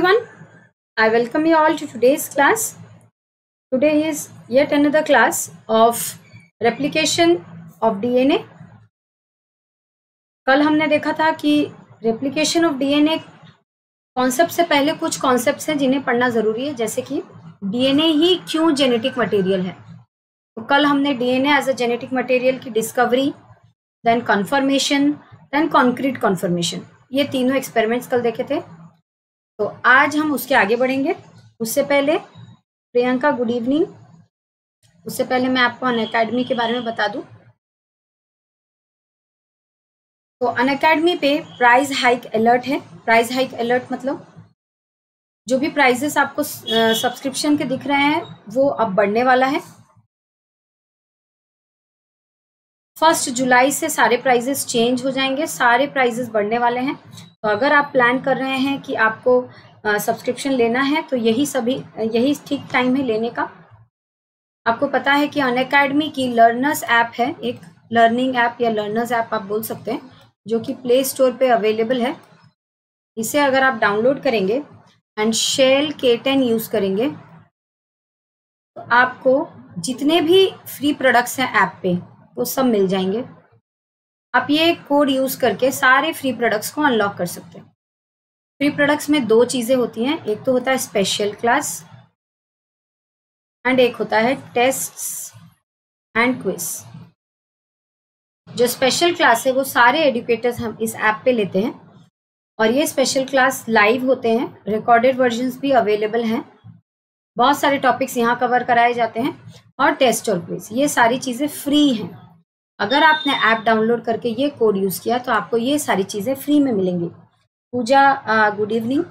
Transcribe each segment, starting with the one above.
everyone, I welcome you all to today's class. Today is yet another class of replication of DNA. कल हमने देखा था कि replication of DNA concept से पहले कुछ कॉन्सेप्ट्स हैं जिन्हें पढ़ना ज़रूरी है, जैसे कि DNA ही क्यों जेनेटिक मटेरियल है। तो कल हमने DNA as a genetic material की discovery, then confirmation, then concrete confirmation, ये तीनों एक्सपेरिमेंट्स कल देखे थे। तो आज हम उसके आगे बढ़ेंगे। उससे पहले प्रियंका, गुड इवनिंग। उससे पहले मैं आपको अनअकैडमी के बारे में बता दूं। तो अनअकैडमी पे प्राइस हाइक अलर्ट है। प्राइस हाइक अलर्ट मतलब जो भी प्राइजेस आपको सब्सक्रिप्शन के दिख रहे हैं वो अब बढ़ने वाला है। 1 जुलाई से सारे प्राइजेस चेंज हो जाएंगे, सारे प्राइजेस बढ़ने वाले हैं। तो अगर आप प्लान कर रहे हैं कि आपको सब्सक्रिप्शन लेना है तो यही ठीक टाइम है लेने का। आपको पता है कि अनअकैडमी की लर्नर्स ऐप है, एक लर्निंग ऐप या लर्नर्स ऐप आप बोल सकते हैं, जो कि प्ले स्टोर पे अवेलेबल है। इसे अगर आप डाउनलोड करेंगे एंड शेल K10 यूज़ करेंगे तो आपको जितने भी फ्री प्रोडक्ट्स हैं ऐप पे वो सब मिल जाएंगे। आप ये कोड यूज़ करके सारे फ्री प्रोडक्ट्स को अनलॉक कर सकते हैं। फ्री प्रोडक्ट्स में 2 चीज़ें होती हैं, एक तो होता है स्पेशल क्लास एंड एक होता है टेस्ट्स एंड क्विज। जो स्पेशल क्लास है वो सारे एडुकेटर्स हम इस ऐप पे लेते हैं और ये स्पेशल क्लास लाइव होते हैं, रिकॉर्डेड वर्जन्स भी अवेलेबल हैं। बहुत सारे टॉपिक्स यहाँ कवर कराए जाते हैं और टेस्ट और क्विज, ये सारी चीज़ें फ्री हैं। अगर आपने ऐप डाउनलोड करके ये कोड यूज़ किया तो आपको ये सारी चीज़ें फ्री में मिलेंगी। Puja, good evening.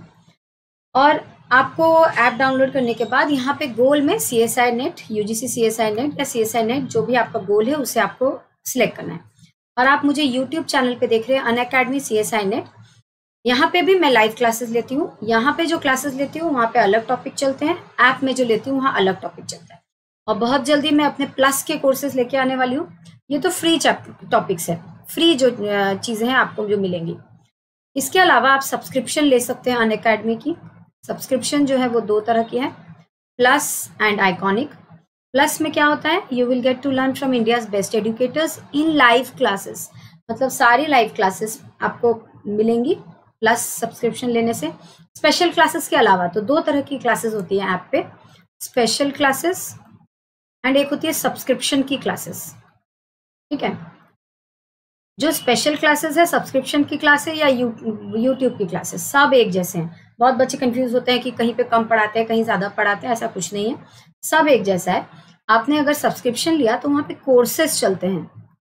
और आपको ऐप डाउनलोड करने के बाद यहाँ पे गोल में CSI net, UGC CSI net या CSI नेट, जो भी आपका गोल है उसे आपको सिलेक्ट करना है। और आप मुझे यूट्यूब चैनल पे देख रहे हैं अनअकैडमी CSI नेट। यहाँ पे भी मैं लाइव क्लासेस लेती हूँ। यहाँ पे जो क्लासेस लेती हूँ वहाँ पे अलग टॉपिक चलते हैं, ऐप में जो लेती हूँ वहाँ अलग टॉपिक चलता है। और बहुत जल्दी मैं अपने प्लस के कोर्सेज लेके आने वाली हूँ। ये तो फ्री टॉपिक्स है, फ्री जो चीज़ें हैं आपको जो मिलेंगी। इसके अलावा आप सब्सक्रिप्शन ले सकते हैं अनअकैडमी की। सब्सक्रिप्शन जो है वो 2 तरह की है, प्लस एंड आइकॉनिक। प्लस में क्या होता है, you will get to learn from India's best educators in live classes, मतलब सारी लाइव क्लासेस आपको मिलेंगी प्लस सब्सक्रिप्शन लेने से। स्पेशल क्लासेस के अलावा तो 2 तरह की क्लासेस होती हैं ऐप पे, स्पेशल क्लासेस एंड एक होती है सब्सक्रिप्शन की क्लासेस। ठीक है, जो स्पेशल क्लासेस है, सब्सक्रिप्शन की क्लास है या यूट्यूब की क्लासेस, सब एक जैसे हैं। बहुत बच्चे कंफ्यूज होते हैं कि कहीं पे कम पढ़ाते हैं, कहीं ज़्यादा पढ़ाते हैं, ऐसा कुछ नहीं है, सब एक जैसा है। आपने अगर सब्सक्रिप्शन लिया तो वहाँ पे कोर्सेज चलते हैं,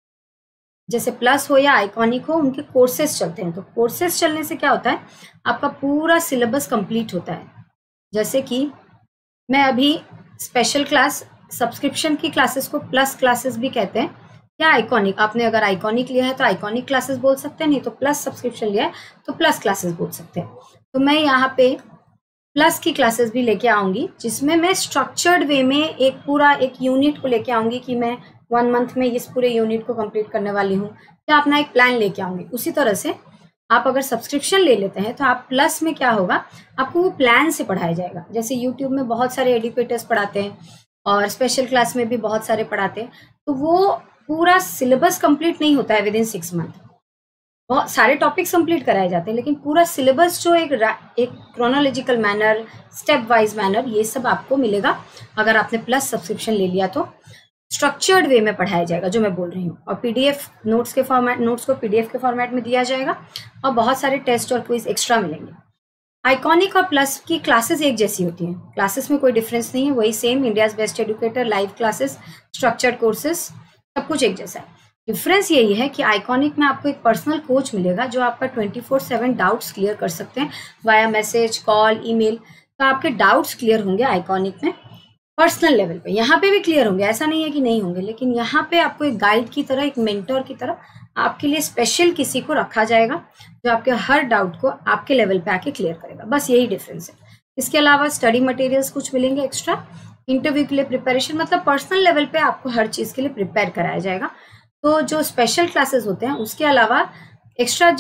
जैसे प्लस हो या आइकॉनिक हो, उनके कोर्सेज चलते हैं। तो कोर्सेज चलने से क्या होता है, आपका पूरा सिलेबस कंप्लीट होता है। जैसे कि मैं अभी स्पेशल क्लास, सब्सक्रिप्शन की क्लासेस को प्लस क्लासेस भी कहते हैं या आइकॉनिक। आपने अगर आइकॉनिक लिया है तो आइकॉनिक क्लासेस बोल सकते हैं, नहीं तो प्लस सब्सक्रिप्शन लिया है तो प्लस क्लासेस बोल सकते हैं। तो मैं यहाँ पे प्लस की क्लासेस भी लेके आऊँगी, जिसमें मैं स्ट्रक्चर्ड वे में एक यूनिट को लेके आऊँगी कि मैं 1 मंथ में इस पूरे यूनिट को कंप्लीट करने वाली हूँ, या अपना एक प्लान लेके आऊँगी। उसी तरह से आप अगर सब्सक्रिप्शन ले लेते हैं तो आप प्लस में क्या होगा, आपको वो प्लान से पढ़ाया जाएगा। जैसे यूट्यूब में बहुत सारे एडुकेटर्स पढ़ाते हैं और स्पेशल क्लास में भी बहुत सारे पढ़ाते हैं, तो वो पूरा सिलेबस कंप्लीट नहीं होता है विद इन 6 मंथ। बहुत सारे टॉपिक्स कंप्लीट कराए जाते हैं, लेकिन पूरा सिलेबस जो एक chronological manner, step wise manner, ये सब आपको मिलेगा अगर आपने प्लस सब्सक्रिप्शन ले लिया। तो स्ट्रक्चर्ड वे में पढ़ाया जाएगा जो मैं बोल रही हूँ, और PDF नोट्स को PDF के फॉर्मेट में दिया जाएगा और बहुत सारे टेस्ट और क्विज एक्स्ट्रा मिलेंगे। आइकॉनिक और प्लस की क्लासेस एक जैसी होती हैं, क्लासेस में कोई डिफरेंस नहीं है, वही same India's best educator, live classes, structured courses, सब कुछ एक जैसा है। डिफरेंस यही है कि आइकॉनिक में आपको एक पर्सनल कोच मिलेगा जो आपका 24/7 डाउट्स क्लियर कर सकते हैं वाया मैसेज, कॉल, ईमेल। तो आपके डाउट्स क्लियर होंगे आइकॉनिक में पर्सनल लेवल पे। यहाँ पे भी क्लियर होंगे, ऐसा नहीं है कि नहीं होंगे, लेकिन यहाँ पे आपको एक गाइड की तरह, एक मेंटर की तरह आपके लिए स्पेशल किसी को रखा जाएगा जो आपके हर डाउट को आपके लेवल पे आके क्लियर करेगा। बस यही डिफरेंस है। इसके अलावा स्टडी मटेरियल्स कुछ मिलेंगे एक्स्ट्रा, इंटरव्यू के लिए प्रिपरेशन, मतलब पर्सनल लेवल पे आपको हर चीज़ के लिए प्रिपेयर कराया जाएगा। तो जो स्पेशल क्लासेस होते हैं उसके अलावा एक्स्ट्रा जो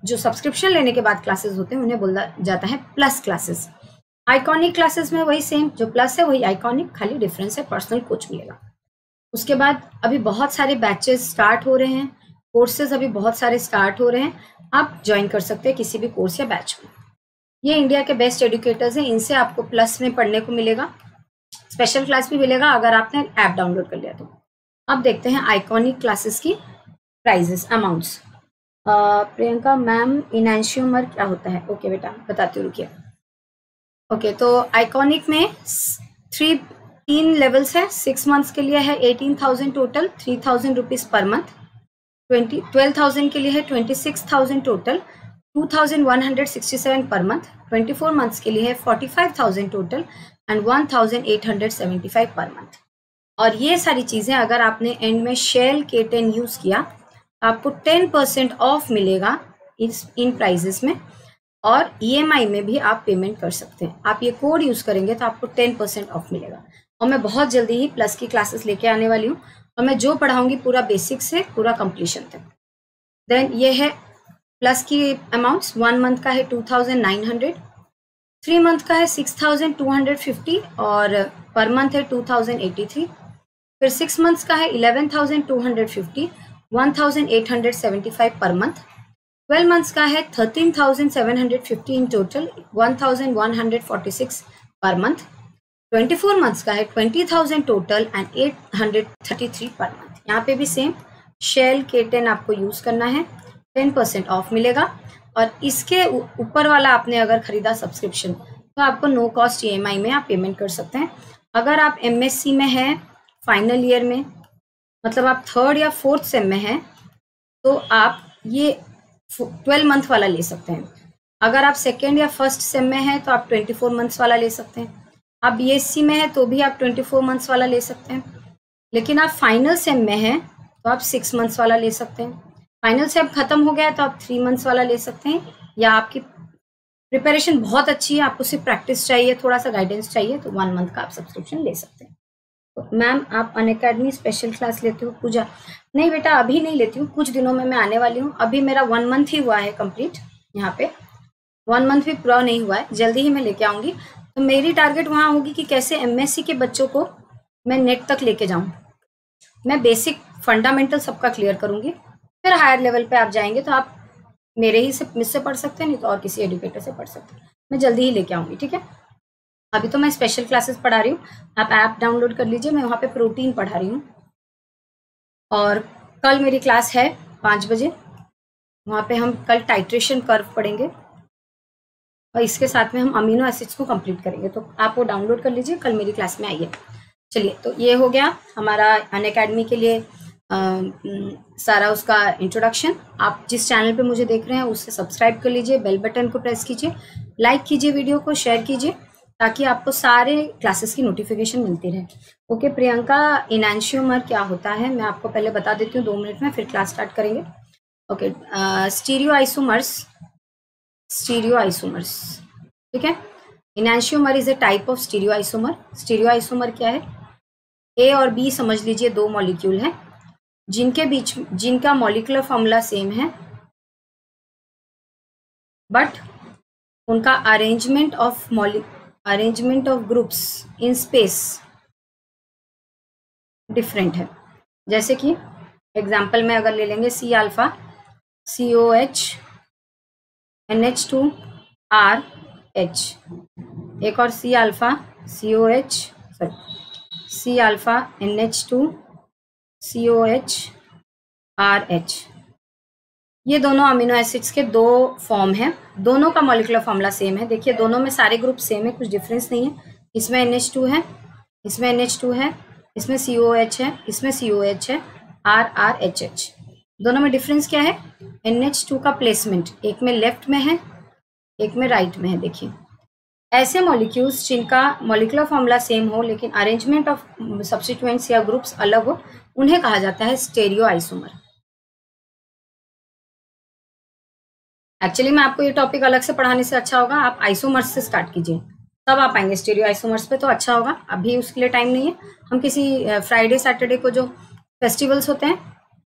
जो सब्सक्रिप्शन लेने के बाद क्लासेस होते हैं उन्हें बोला जाता है प्लस क्लासेस। आइकॉनिक क्लासेस में वही सेम, जो प्लस है वही आइकॉनिक, खाली डिफरेंस है पर्सनल कोच मिलेगा। उसके बाद अभी बहुत सारे बैचेस स्टार्ट हो रहे हैं, कोर्सेज अभी बहुत सारे स्टार्ट हो रहे हैं, आप ज्वाइन कर सकते हैं किसी भी कोर्स या बैच में। ये इंडिया के बेस्ट एजुकेटर्स हैं, इनसे आपको प्लस में पढ़ने को मिलेगा, स्पेशल क्लास भी मिलेगा अगर आपने ऐप डाउनलोड कर लिया तो। अब देखते हैं आइकॉनिक क्लासेस की prices, amounts. Priyanka ma'am enantiomer क्या होता है? ओके बेटा बताती हूँ, रुकिए। ओके तो आइकॉनिक में 3 लेवल्स है। 6 मंथ्स के लिए है 18,000 टोटल, 3,000 रुपीज पर मंथ। 12,000 के लिए है 26,000 टोटल, 2,167 पर मंथ। 24 मंथ्स के लिए है 45,000 टोटल एंड 1,875 पर मंथ। और ये सारी चीज़ें अगर आपने एंड में शेल K10 यूज़ किया आपको 10% ऑफ मिलेगा इन प्राइजेस में, और EMI में भी आप पेमेंट कर सकते हैं। आप ये कोड यूज़ करेंगे तो आपको 10% ऑफ मिलेगा। और मैं बहुत जल्दी ही प्लस की क्लासेस लेके आने वाली हूँ, और मैं जो पढ़ाऊंगी पूरा बेसिक से पूरा कंप्लीशन तक। देन ये है प्लस की अमाउंट्स। 1 मंथ का है 2,900, 3 मंथ का है 6,250 और पर मंथ है 2,083। फिर 6 मंथ्स का है 11,250, 1,875 पर मंथ। 12 मंथ्स का है 13,750 in total, 1,146 per month. 24 months का है 20,000 टोटल एंड 833 पर मंथ। यहाँ पे भी सेम शेल K10 आपको यूज करना है, 10% ऑफ मिलेगा। और इसके ऊपर वाला आपने अगर खरीदा सब्सक्रिप्शन तो आपको नो कॉस्ट EMI में आप पेमेंट कर सकते हैं। अगर आप MSc में हैं फाइनल ईयर में, मतलब आप 3rd या 4th सेम में हैं, तो आप ये 12 मंथ वाला ले सकते हैं। अगर आप 2nd या 1st सेम में हैं तो आप 24 मंथ्स वाला ले सकते हैं। आप BSc में हैं तो भी आप 24 मंथ्स वाला ले सकते हैं। लेकिन आप फाइनल सेम में हैं तो आप 6 मंथ्स वाला ले सकते हैं। फाइनल सेम खत्म हो गया है तो आप 3 मंथ्स वाला ले सकते हैं, या आपकी प्रिपरेशन बहुत अच्छी है, आपको सिर्फ प्रैक्टिस चाहिए, थोड़ा सा गाइडेंस चाहिए, तो 1 मंथ का आप सब्सक्रिप्शन ले सकते हैं। तो मैम आप अनअकैडमी स्पेशल क्लास लेते हो? पूजा नहीं बेटा अभी नहीं लेती हूँ, कुछ दिनों में मैं आने वाली हूँ। अभी मेरा 1 मंथ ही हुआ है कंप्लीट, यहाँ पे 1 मंथ भी पूरा नहीं हुआ है, जल्दी ही मैं लेके आऊँगी। तो मेरी टारगेट वहाँ होगी कि कैसे MSc के बच्चों को मैं नेट तक लेके जाऊँ। मैं बेसिक फंडामेंटल सबका क्लियर करूँगी, फिर हायर लेवल पे आप जाएंगे तो आप मेरे ही से मुझसे पढ़ सकते हैं, नहीं तो और किसी एजुकेटर से पढ़ सकते हैं। मैं जल्दी ही लेके आऊँगी, ठीक है। अभी तो मैं स्पेशल क्लासेस पढ़ा रही हूँ, आप ऐप डाउनलोड कर लीजिए। मैं वहाँ पे प्रोटीन पढ़ा रही हूँ, और कल मेरी क्लास है 5 बजे, वहाँ पे हम कल टाइट्रेशन कर्व पढ़ेंगे, और इसके साथ में हम अमीनो एसिड्स को कंप्लीट करेंगे। तो आप वो डाउनलोड कर लीजिए, कल मेरी क्लास में आइए। चलिए, तो ये हो गया हमारा अनअकैडमी के लिए सारा उसका इंट्रोडक्शन। आप जिस चैनल पे मुझे देख रहे हैं उससे सब्सक्राइब कर लीजिए, बेल बटन को प्रेस कीजिए, लाइक कीजिए, वीडियो को शेयर कीजिए, ताकि आपको सारे क्लासेस की नोटिफिकेशन मिलती रहे। ओके प्रियंका, इनैंशियोमर क्या होता है मैं आपको पहले बता देती हूँ, 2 मिनट में, फिर क्लास स्टार्ट करेंगे। ओके, स्टीरियोआइसोमर्स, ठीक है। Enantiomer is a type of stereoisomer. Stereoisomer क्या है? A और B समझ लीजिए 2 मॉलिक्यूल हैं जिनका मॉलिक्यूलर फॉर्मूला सेम है, बट उनका arrangement of groups in space different है। जैसे कि एग्जाम्पल में अगर ले लेंगे C alpha COH NH2 RH, एक और C alpha C alpha NH2 COH RH। ये दोनों अमीनो एसिड्स के 2 फॉर्म हैं, दोनों का मॉलिक्यूलर फॉर्मूला सेम है। देखिए दोनों में सारे ग्रुप सेम है, कुछ डिफरेंस नहीं है। इसमें NH2 है, इसमें NH2 है, इसमें COH है, इसमें COH है, RRHH। दोनों में डिफरेंस क्या है? NH2 का प्लेसमेंट, एक में लेफ्ट में है, एक में राइट में है। देखिए ऐसे मॉलिक्यूल्स जिनका मॉलिक्यूलर फॉर्मूला सेम हो लेकिन अरेंजमेंट ऑफ सब्स्टिट्यूएंट्स या ग्रुप्स अलग हो, उन्हें कहा जाता है स्टेरियोआइसोमर। एक्चुअली मैं आपको ये टॉपिक अलग से पढ़ाने से अच्छा होगा आप आइसोमर्स से स्टार्ट कीजिए, तब आप आएंगे स्टीरियो आइसोमर्स पे, तो अच्छा होगा। अभी उसके लिए टाइम नहीं है। हम किसी फ्राइडे सैटरडे को जो फेस्टिवल्स होते हैं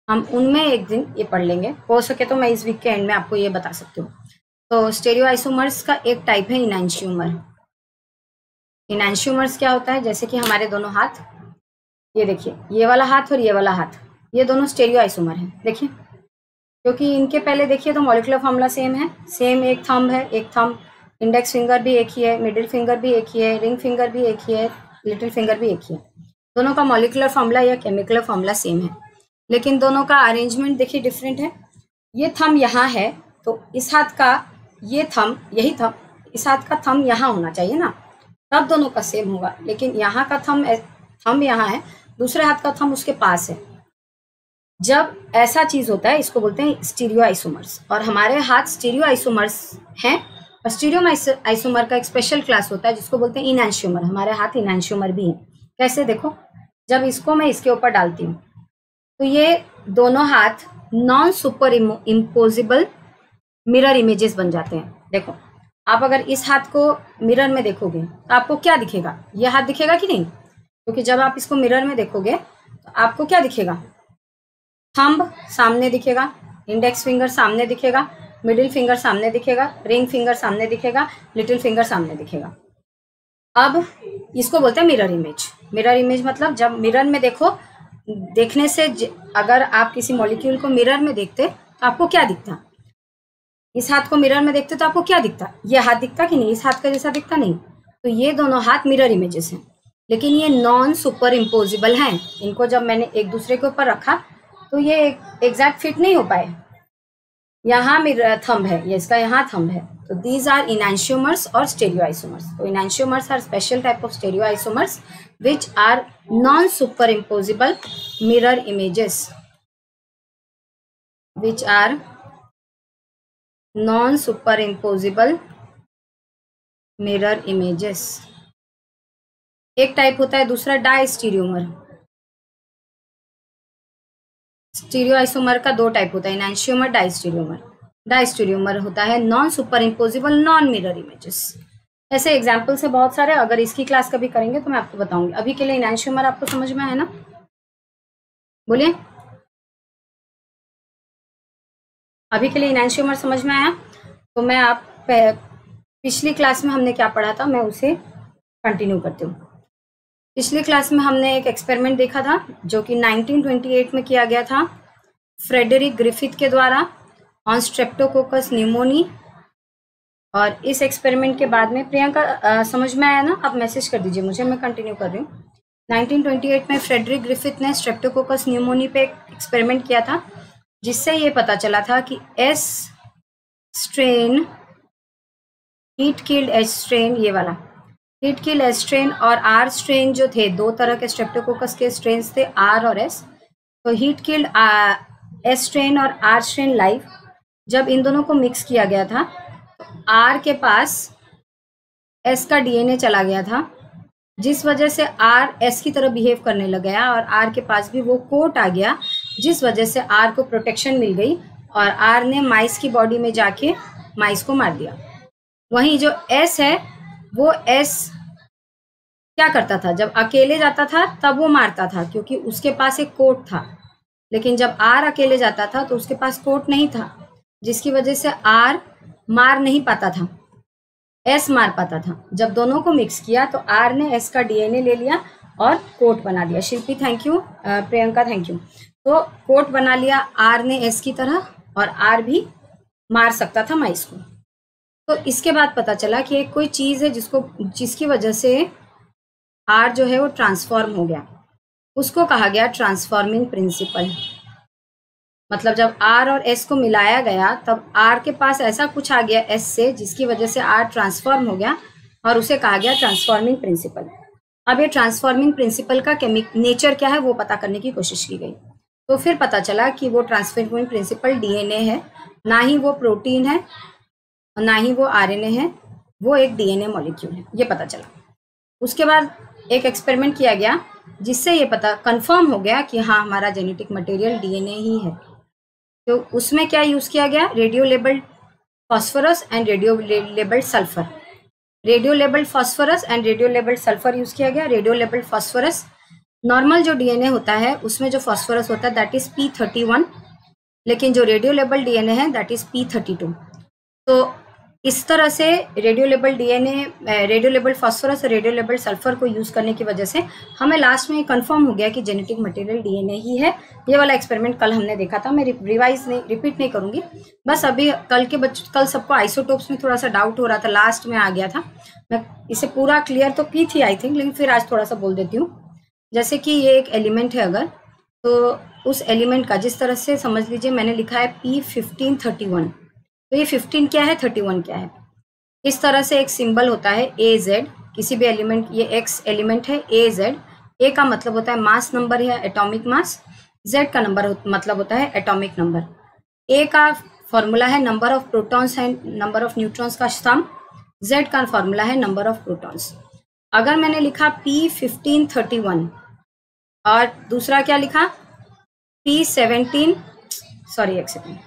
हम उनमें एक दिन ये पढ़ लेंगे, हो सके तो मैं इस वीक के एंड में आपको ये बता सकती हूँ। तो स्टेरियोआइसोमर्स का एक टाइप है इनैंशियोमर। इनैंशियोमर्स क्या होता है, जैसे कि हमारे दोनों हाथ, ये देखिए ये वाला हाथ और ये वाला हाथ, ये दोनों स्टेरियोआइसोमर हैं। देखिए क्योंकि इनके पहले देखिए तो मॉलिक्यूलर फॉर्मूला सेम है, सेम एक थंब है, एक थंब, इंडेक्स फिंगर भी एक ही है, मिडिल फिंगर भी एक ही है, रिंग फिंगर भी एक ही है, लिटिल फिंगर भी एक ही है। दोनों का मॉलिक्यूलर फॉर्मूला या केमिकल फॉर्मूला सेम है, लेकिन दोनों का अरेंजमेंट देखिए डिफरेंट है। ये थंब यहाँ है तो इस हाथ का ये थंब, यही थंब, इस हाथ का थंब यहाँ होना चाहिए ना, तब दोनों का सेम होगा। लेकिन यहाँ का थंब यहाँ है, दूसरे हाथ का थंब उसके पास है। जब ऐसा चीज होता है इसको बोलते हैं स्टीरियोआइसोमर्स, और हमारे हाथ स्टीरियोआइसोमर्स हैं। और स्टीरियोआइसोमर का एक स्पेशल क्लास होता है जिसको बोलते हैं इनैंशियोमर। हमारे हाथ इनैंशियोमर भी हैं। कैसे, देखो जब इसको मैं इसके ऊपर डालती हूँ तो ये दोनों हाथ non superimposable mirror images बन जाते हैं। देखो आप अगर इस हाथ को मिरर में देखोगे तो आपको क्या दिखेगा, ये हाथ दिखेगा कि नहीं? क्योंकि जब आप इसको मिरर में देखोगे तो आपको क्या दिखेगा, थंब सामने दिखेगा, इंडेक्स फिंगर सामने दिखेगा, मिडिल फिंगर सामने दिखेगा, रिंग फिंगर सामने दिखेगा, लिटिल फिंगर सामने दिखेगा। अब इसको बोलते हैं मिरर इमेज। मिरर इमेज मतलब जब मिरर में देखो, देखने से अगर आप किसी मॉलिक्यूल को मिरर में देखते तो आपको क्या दिखता, इस हाथ को मिरर में देखते तो आपको क्या दिखता, ये हाथ दिखता कि नहीं, इस हाथ का जैसा दिखता नहीं। तो ये दोनों हाथ मिरर इमेजेस हैं, लेकिन ये नॉन सुपर इम्पोजिबल हैं। इनको जब मैंने एक दूसरे के ऊपर रखा तो ये एग्जैक्ट फिट नहीं हो पाए। यहाँ मिरर थंब है, ये इसका यहाँ थंब है। तो दीज आर इनैंशियोमर्स और स्टेरियोआइसोमर्स। तो enantiomers are special type of stereoisomers which are non-superimposable mirror images, which are non-superimposable mirror images। एक टाइप होता है दूसरा डायस्टीरियोमर। स्टीरियोआइसोमर का दो टाइप होता है, इनैंशियोमर, डायस्टीरियोमर। डायस्टीरियोमर होता है non superimposable non mirror images. ऐसे एग्जाम्पल से बहुत सारे, अगर इसकी क्लास कभी करेंगे तो मैं आपको बताऊंगी। अभी के लिए इनैंशियोमर आपको समझ में आया ना, बोलिए। अभी के लिए इनैंशियोमर समझ में आया तो मैं आप पिछली क्लास में हमने क्या पढ़ा था मैं उसे कंटिन्यू करती हूँ। पिछली क्लास में हमने एक एक्सपेरिमेंट देखा था जो कि 1928 में किया गया था फ्रेडरिक ग्रिफिथ के द्वारा ऑन स्ट्रेप्टोकोकस न्यूमोनी। और इस एक्सपेरिमेंट के बाद में प्रियंका समझ में आया ना, आप मैसेज कर दीजिए मुझे, मैं कंटिन्यू कर रही हूँ। 1928 में फ्रेडरिक ग्रिफिथ ने स्ट्रेप्टोकोकस न्यूमोनी पे एक एक्सपेरिमेंट किया था जिससे ये पता चला था कि S strain, heat killed H strain, ये वाला हीट किल्ड एच स्ट्रेन और आर स्ट्रेन जो थे, दो तरह के स्ट्रेप्टोकोकस के स्ट्रेन्स थे, आर और एस। तो हीट किल्ड एस स्ट्रेन और आर स्ट्रेन लाइव, जब इन दोनों को मिक्स किया गया था तो आर के पास एस का डीएनए चला गया था, जिस वजह से आर एस की तरह बिहेव करने लग गया और आर के पास भी वो कोट आ गया, जिस वजह से आर को प्रोटेक्शन मिल गई और आर ने माइस की बॉडी में जाके माइस को मार दिया। वहीं जो एस है वो एस क्या करता था, जब अकेले जाता था तब वो मारता था क्योंकि उसके पास एक कोट था, लेकिन जब आर अकेले जाता था तो उसके पास कोट नहीं था, जिसकी वजह से आर मार नहीं पाता था, एस मार पाता था। जब दोनों को मिक्स किया तो आर ने एस का डीएनए ले लिया और कोट बना दिया। Shilpi thank you, Priyanka thank you. तो कोट बना लिया आर ने एस की तरह और आर भी मार सकता था माइस को। तो इसके बाद पता चला कि एक कोई चीज़ है जिसकी वजह से आर जो है वो ट्रांसफॉर्म हो गया, उसको कहा गया ट्रांसफॉर्मिंग प्रिंसिपल। मतलब जब आर और एस को मिलाया गया तब आर के पास ऐसा कुछ आ गया एस से जिसकी वजह से आर ट्रांसफॉर्म हो गया और उसे कहा गया ट्रांसफॉर्मिंग प्रिंसिपल। अब ये ट्रांसफॉर्मिंग प्रिंसिपल का नेचर क्या है वो पता करने की कोशिश की गई, तो फिर पता चला कि वो ट्रांसफॉर्मिंग प्रिंसिपल डीएनए है, ना ही वो प्रोटीन है और ना ही वो आरएनए है, वो एक डीएनए मॉलिक्यूल है, ये पता चला। उसके बाद एक एक्सपेरिमेंट किया गया जिससे ये पता कंफर्म हो गया कि हाँ हमारा जेनेटिक मटेरियल डीएनए ही है। तो उसमें क्या यूज किया गया, radio labelled phosphorus and radio labelled sulphur. Radio labelled phosphorus and radio labelled sulphur use किया गया। रेडियो लेबल्ड फॉस्फोरस नॉर्मल जो डीएनए होता है उसमें जो फास्फोरस होता है दैट इज P31, लेकिन जो रेडियो लेबल डीएनए है दैट इज P32। तो इस तरह से radio label DNA, radio label phosphorus और रेडियो लेबल सल्फर को यूज करने की वजह से हमें लास्ट में कंफर्म हो गया कि जेनेटिक मटेरियल डीएनए ही है। ये वाला एक्सपेरिमेंट कल हमने देखा था, मैं रिपीट नहीं करूंगी। बस अभी कल सबको आइसोटोप्स में थोड़ा सा डाउट हो रहा था, लास्ट में आ गया था। मैं इसे पूरा क्लियर तो की थी आई थिंक, लेकिन फिर आज थोड़ा सा बोल देती हूँ। जैसे कि ये एक एलिमेंट है अगर, तो उस एलिमेंट का जिस तरह से समझ लीजिए मैंने लिखा है P1531, तो ये 15 क्या है, 31 क्या है। इस तरह से एक सिंबल होता है AZ, किसी भी एलिमेंट, ये X एलिमेंट है AZ। A का मतलब होता है मास नंबर या एटॉमिक मास, Z का मतलब होता है एटॉमिक नंबर। A का फॉर्मूला है number of protons and number of neutrons का सम, Z का फॉर्मूला है नंबर ऑफ प्रोटॉन्स। अगर मैंने लिखा P1531 और दूसरा क्या लिखा P17, सॉरी एक सेकेंड,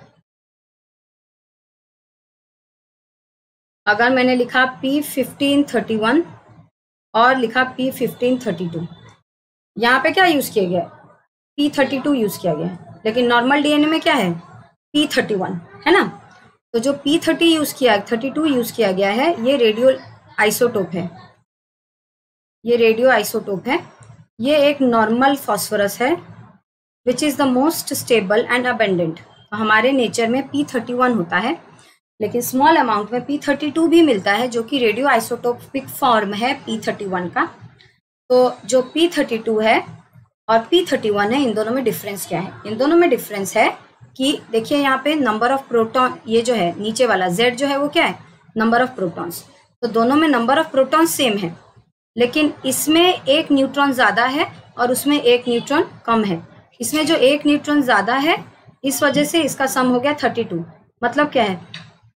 अगर मैंने लिखा P1531 और लिखा P1532, यहाँ पे क्या यूज किया गया, P32 यूज किया गया, लेकिन नॉर्मल डीएनए में क्या है P31 है ना। तो जो P32 यूज किया गया है ये रेडियो आइसोटोप है, ये रेडियो आइसोटोप है। ये एक नॉर्मल फास्फोरस है which is the most stable and abundant. हमारे नेचर में P31 होता है, लेकिन स्मॉल अमाउंट में P32 भी मिलता है, जो कि रेडियो आइसोटोपिक फॉर्म है P31 का। तो जो P32 है और P31 है, इन दोनों में डिफरेंस क्या है, इन दोनों में डिफरेंस है कि देखिए यहाँ पे नंबर ऑफ प्रोटॉन, ये जो है नीचे वाला Z जो है वो क्या है, नंबर ऑफ प्रोटॉन्स। तो दोनों में नंबर ऑफ प्रोटॉन सेम है, लेकिन इसमें एक न्यूट्रॉन ज्यादा है और उसमें एक न्यूट्रॉन कम है। इसमें जो एक न्यूट्रॉन ज्यादा है इस वजह से इसका सम हो गया 32। मतलब क्या है,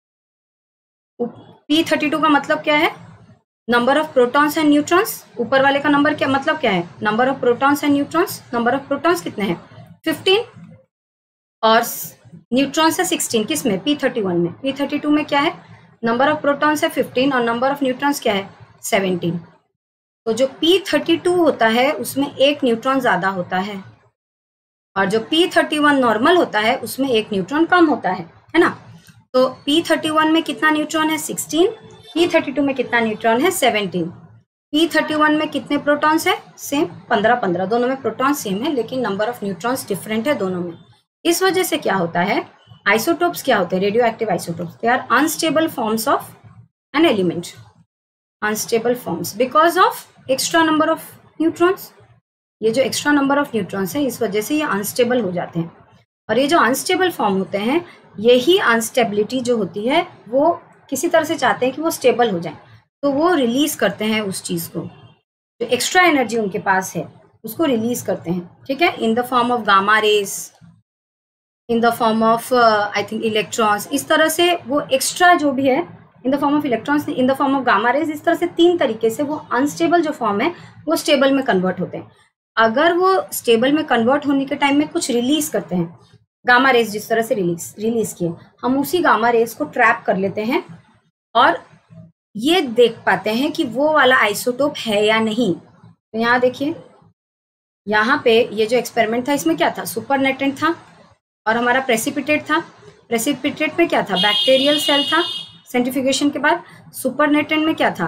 P32 का मतलब क्या है, number of protons and neutrons. ऊपर वाले का नंबर क्या मतलब क्या है, number of protons and neutrons. Number of protons कितने हैं 15 और न्यूट्रॉन्स है 16। किस में, P31 में। P32 में क्या है, नंबर ऑफ प्रोटॉन्स है 15 और नंबर ऑफ न्यूट्रॉन्स क्या है 17। तो जो P32 होता है उसमें एक न्यूट्रॉन ज्यादा होता है, और जो P31 नॉर्मल होता है उसमें एक न्यूट्रॉन कम होता है ना। तो P31 में कितना न्यूट्रॉन है 16, P32 में कितना न्यूट्रॉन है 17। P31 में कितने प्रोटॉन्स है, सेम 15-15, दोनों में प्रोटॉन सेम है, लेकिन नंबर ऑफ न्यूट्रॉन्स डिफरेंट है दोनों में। इस वजह से क्या होता है, आइसोटोप्स क्या होते हैं, radio active isotopes, they are unstable forms of an element, unstable forms because of extra number of neutrons. ये जो एक्स्ट्रा नंबर ऑफ न्यूट्रॉन्स है इस वजह से ये अनस्टेबल हो जाते हैं, और ये जो अनस्टेबल फॉर्म होते हैं, यही अनस्टेबिलिटी जो होती है वो किसी तरह से चाहते हैं कि वो स्टेबल हो जाए, तो वो रिलीज करते हैं उस चीज को, जो एक्स्ट्रा एनर्जी उनके पास है उसको रिलीज करते हैं, ठीक है, in the form of gamma rays, in the form of I think electrons. इस तरह से वो एक्स्ट्रा जो भी है in the form of electrons, in the form of gamma rays, इस तरह से 3 तरीके से वो अनस्टेबल जो फॉर्म है वो स्टेबल में कन्वर्ट होते हैं। अगर वो स्टेबल में कन्वर्ट होने के टाइम में कुछ रिलीज करते हैं, गामा रेज जिस तरह से रिलीज किए, हम उसी गामा रेज को ट्रैप कर लेते हैं और ये देख पाते हैं कि वो वाला आइसोटोप है या नहीं। तो यहाँ देखिए, यहाँ पे ये जो एक्सपेरिमेंट था इसमें क्या था, सुपरनेटेंट था और हमारा प्रेसिपिटेट था। प्रेसिपिटेट में क्या था, बैक्टीरियल सेल था सेंट्रीफ्यूगेशन के बाद। सुपरनेटेंट में क्या था,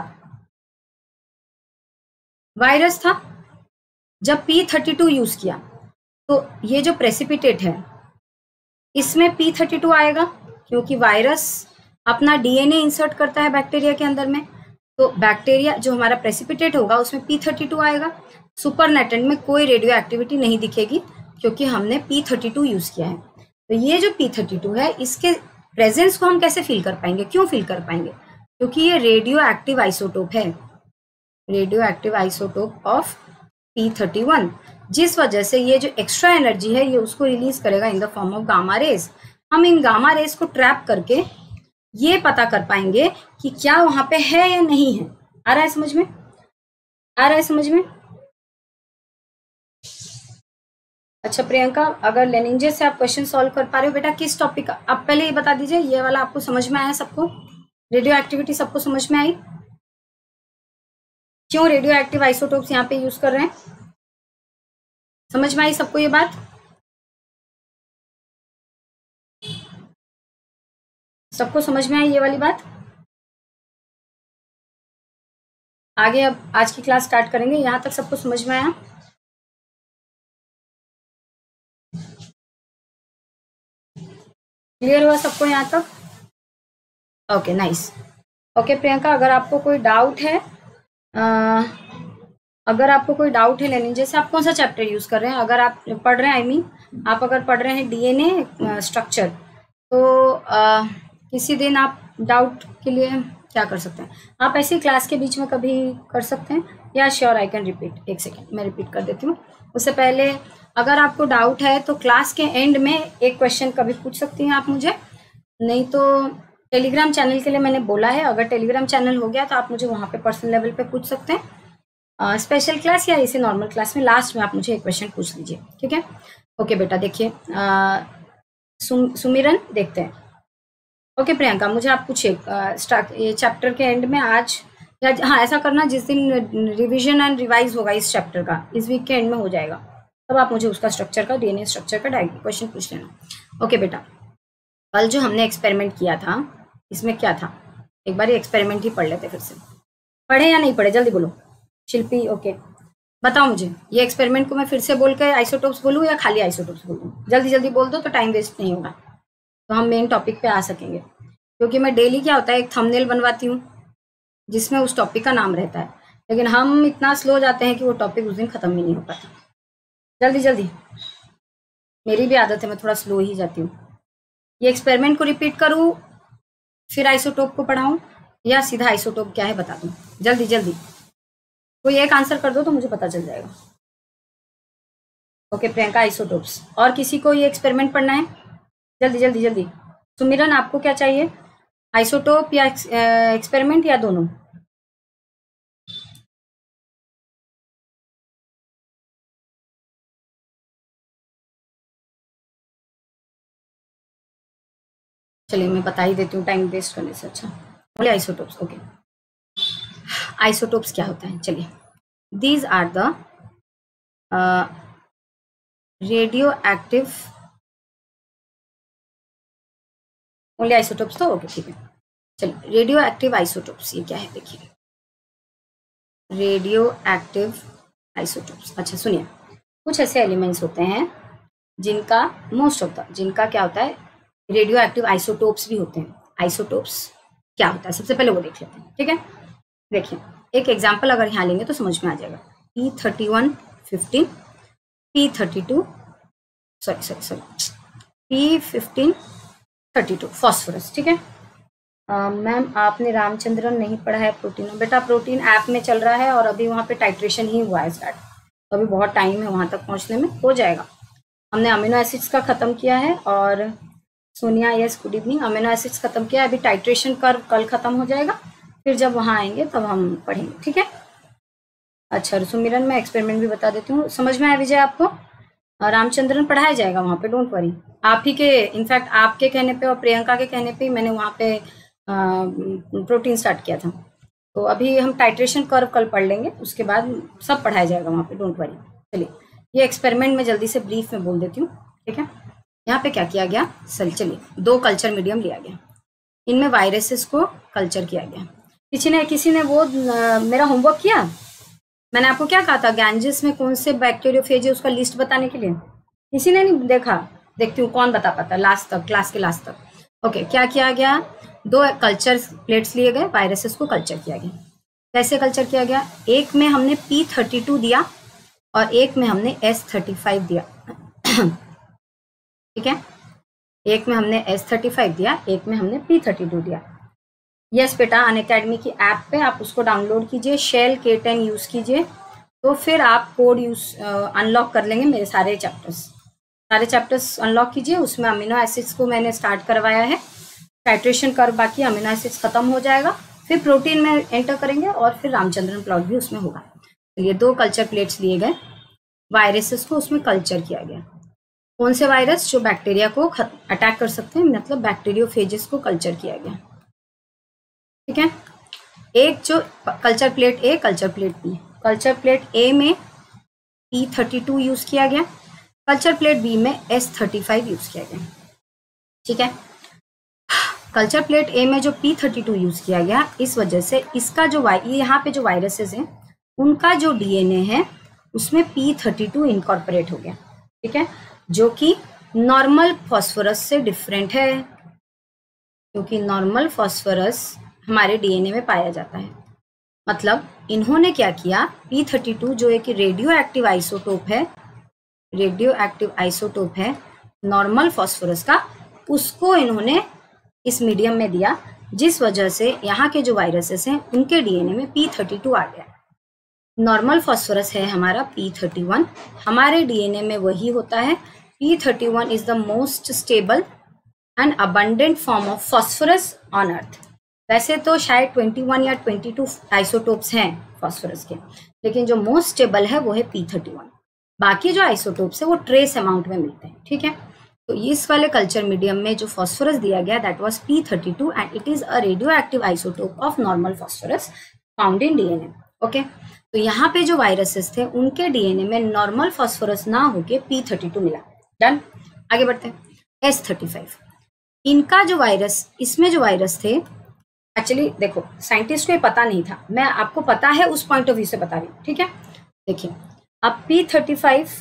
वायरस था। जब P32 यूज किया तो ये जो प्रेसिपिटेट है इसमें P32 आएगा, क्योंकि वायरस अपना डीएनए इंसर्ट करता है बैक्टीरिया के अंदर में, तो बैक्टीरिया जो हमारा प्रेसिपिटेट होगा उसमें P32 आएगा। सुपरनेटेंट में कोई रेडियो एक्टिविटी नहीं दिखेगी क्योंकि हमने P32 यूज किया है। तो ये जो P32 है इसके प्रेजेंस को हम कैसे फील कर पाएंगे, क्यों फील कर पाएंगे, क्योंकि ये रेडियो एक्टिव आइसोटोप है, radio active isotope of P31, जिस वजह से ये जो एक्स्ट्रा एनर्जी है ये उसको रिलीज करेगा in the form of gamma rays. हम इन गामा रेज को ट्रैप करके ये पता कर पाएंगे कि क्या वहां पे है या नहीं है। आ रहा है समझ में, आ रहा है समझ में। अच्छा प्रियंका, अगर लेनिंजे से आप क्वेश्चन सॉल्व कर पा रहे हो बेटा, किस टॉपिक का, आप पहले ये बता दीजिए, ये वाला आपको समझ में आया सबको, रेडियो एक्टिविटी सबको समझ में आई, क्यों रेडियो एक्टिव आइसोटोप्स यहाँ पे यूज कर रहे हैं। समझ में आई सबको ये बात? सबको समझ में आई ये वाली बात? आगे अब आज की क्लास स्टार्ट करेंगे। यहाँ तक सबको समझ में आया? क्लियर हुआ सबको यहाँ तक? Okay nice. ओके प्रियंका, अगर आपको कोई डाउट है लेनी, जैसे आप कौन सा चैप्टर यूज कर रहे हैं? अगर आप पढ़ रहे हैं आप अगर पढ़ रहे हैं डीएनए स्ट्रक्चर, तो किसी दिन आप डाउट के लिए क्या कर सकते हैं, आप ऐसी क्लास के बीच में कभी कर सकते हैं। Yeah sure I can repeat, एक सेकेंड मैं रिपीट कर देती हूँ। उससे पहले अगर आपको डाउट है तो क्लास के एंड में एक क्वेश्चन कभी पूछ सकती हैं आप मुझे, नहीं तो टेलीग्राम चैनल के लिए मैंने बोला है, अगर टेलीग्राम चैनल हो गया तो आप मुझे वहाँ पे पर्सनल लेवल पे पूछ सकते हैं। स्पेशल क्लास या इसी नॉर्मल क्लास में लास्ट में आप मुझे एक क्वेश्चन पूछ लीजिए, ठीक है? ओके बेटा, देखिए सुमिरन देखते हैं। ओके प्रियंका, मुझे आप पूछिए ये चैप्टर के एंड में आज, या हाँ ऐसा करना जिस दिन रिवीजन एंड रिवाइज होगा इस चैप्टर का, इस वीक के एंड में हो जाएगा, तब आप मुझे उसका स्ट्रक्चर का, डीएनए स्ट्रक्चर का डायरेक्ट क्वेश्चन पूछ लेना। ओके बेटा, कल जो हमने एक्सपेरिमेंट किया था इसमें क्या था, एक बार ये एक्सपेरिमेंट ही पढ़ लेते फिर से। पढ़े या नहीं पढ़े, जल्दी बोलो। शिल्पी ओके, बताओ मुझे ये एक्सपेरिमेंट को मैं फिर से बोल के आइसोटोप्स बोलूँ या खाली आइसोटोप्स बोलूँ? जल्दी जल्दी बोल दो तो टाइम वेस्ट नहीं होगा, तो हम मेन टॉपिक पे आ सकेंगे। क्योंकि मैं डेली क्या होता है एक थंबनेल बनवाती हूँ जिसमें उस टॉपिक का नाम रहता है, लेकिन हम इतना स्लो जाते हैं कि वो टॉपिक उस दिन खत्म ही नहीं हो पाता। जल्दी जल्दी, मेरी भी आदत है, मैं थोड़ा स्लो ही जाती हूँ। ये एक्सपेरिमेंट को रिपीट करूँ फिर आइसोटोप को पढ़ाऊँ, या सीधा आइसोटोप क्या है बता दूँ? जल्दी जल्दी कोई एक आंसर कर दो तो मुझे पता चल जाएगा। Okay Priyanka, isotopes. और किसी को ये एक्सपेरिमेंट पढ़ना है? जल्दी जल्दी जल्दी। सुमिरन, आपको क्या चाहिए, आइसोटोप या एक्सपेरिमेंट या दोनों? चलिए मैं बता ही देती हूँ टाइम वेस्ट करने से अच्छा। बोले आइसोटोप्स। ओके, आइसोटोप्स क्या होता है? चलिए, these are the radio active, only isotopes तो ओके ठीक है। चलिए, रेडियो एक्टिव आइसोटोप्स, ये क्या है देखिए, रेडियो एक्टिव आइसोटोप्स। अच्छा सुनिए, कुछ ऐसे एलिमेंट्स होते हैं जिनका जिनका क्या होता है, रेडियो एक्टिव आइसोटोप्स भी होते हैं। आइसोटोप्स क्या होता है सबसे पहले वो देख लेते हैं, ठीक है? देखिए, एक एग्जांपल अगर यहाँ लेंगे तो समझ में आ जाएगा। P3115, P32 P1532 फॉस्फोरस, ठीक है? मैम आपने रामचंद्रन नहीं पढ़ा है प्रोटीन? बेटा प्रोटीन ऐप में चल रहा है और अभी वहाँ पे टाइट्रेशन ही हुआ है स्टार्ट, तो अभी बहुत टाइम है वहाँ तक पहुँचने में, हो जाएगा। हमने अमीनो एसिड्स का ख़त्म किया है, और Sonia yes good evening, amino acids खत्म किया है, अभी टाइट्रेशन कर्व कल खत्म हो जाएगा, फिर जब वहाँ आएंगे तब हम पढ़ेंगे, ठीक है? अच्छा सुमिरन, मैं एक्सपेरिमेंट भी बता देती हूँ, समझ में आया विजय आपको? रामचंद्रन पढ़ाया जाएगा वहाँ पे, डोंट वरी। आप ही के, इनफैक्ट आपके कहने पे और प्रियंका के कहने पे मैंने वहाँ पे प्रोटीन स्टार्ट किया था, तो अभी हम टाइट्रेशन कर्व कल पढ़ लेंगे, उसके बाद सब पढ़ाया जाएगा वहाँ पे, डोंट वरी। चलिए, ये एक्सपेरिमेंट में जल्दी से ब्रीफ में बोल देती हूँ, ठीक है? यहाँ पे क्या किया गया, चलिए 2 कल्चर मीडियम लिया गया, इनमें वायरसेस को कल्चर किया गया। किसी ने वो मेरा होमवर्क किया? मैंने आपको क्या कहा था, गैंजेस में कौन से बैक्टीरियोफेज है उसका लिस्ट बताने के लिए? किसी ने नहीं देखा? देखती हूँ कौन बता पाता लास्ट तक, क्लास के लास्ट तक। ओके, क्या किया गया, 2 कल्चर प्लेट्स लिए गए, वायरसेस को कल्चर किया गया। कैसे कल्चर किया गया? एक में हमने P32 दिया और एक में हमने S35 दिया, ठीक है? एक में हमने S35 दिया, एक में हमने P32 दिया। यस बेटा, अनअकैडमी की ऐप पे आप उसको डाउनलोड कीजिए, शेल K10 यूज़ कीजिए, तो फिर आप कोड अनलॉक कर लेंगे। मेरे सारे चैप्टर्स अनलॉक कीजिए, उसमें अमीनो एसिड्स को मैंने स्टार्ट करवाया है, टाइट्रेशन कर्व बाकी, अमीनो एसिड्स खत्म हो जाएगा, फिर प्रोटीन में एंटर करेंगे और फिर रामचंद्रन प्लॉट भी उसमें होगा। चलिए, 2 कल्चर प्लेट्स लिए गए, वायरसेस को उसमें कल्चर किया गया। कौन से वायरस? जो बैक्टीरिया को अटैक कर सकते हैं, मतलब बैक्टीरियोफेजेस को कल्चर किया गया, ठीक है? एक जो culture plate A, culture plate B. Culture plate A में P32 यूज किया गया, कल्चर प्लेट बी में S35 यूज किया गया। ठीक है, कल्चर प्लेट ए में जो P32 यूज किया गया, इस वजह से इसका जो यहाँ पे जो वायरसेस हैं उनका जो डीएनए है उसमें P32 इनकॉर्पोरेट हो गया। ठीक है, जो कि नॉर्मल फॉस्फोरस से डिफरेंट है, क्योंकि नॉर्मल फॉस्फोरस हमारे डीएनए में पाया जाता है। मतलब इन्होंने क्या किया, P32 जो एक रेडियो एक्टिव आइसोटोप है, रेडियो एक्टिव आइसोटोप है नॉर्मल फॉस्फोरस का, उसको इन्होंने इस मीडियम में दिया, जिस वजह से यहाँ के जो वायरसेस हैं उनके डीएनए में P32 आ गया। नॉर्मल फॉस्फोरस है हमारा P31, हमारे डीएनए में वही होता है। P31 is the most stable and abundant form of phosphorus on earth. वैसे तो शायद 21 या 22 आइसोटोप्स हैं फॉस्फोरस के, लेकिन जो मोस्ट स्टेबल है वो है P31। बाकी जो आइसोटोप्स है वो ट्रेस अमाउंट में मिलते हैं। ठीक है, तो इस वाले कल्चर मीडियम में जो फॉस्फोरस दिया गया that was P32 and it is a radio active isotope of normal phosphorus found in DNA. Okay, तो यहाँ पे जो वायरसेस थे उनके डीएनए में नॉर्मल फॉस्फोरस ना होके P32 मिला। डन, आगे बढ़ते हैं। S35, इनका जो वायरस, इसमें जो वायरस थे, एक्चुअली देखो साइंटिस्ट को ये पता नहीं था, मैं आपको पता है उस पॉइंट ऑफ व्यू से बता रही हूँ। ठीक है, देखिए अब P35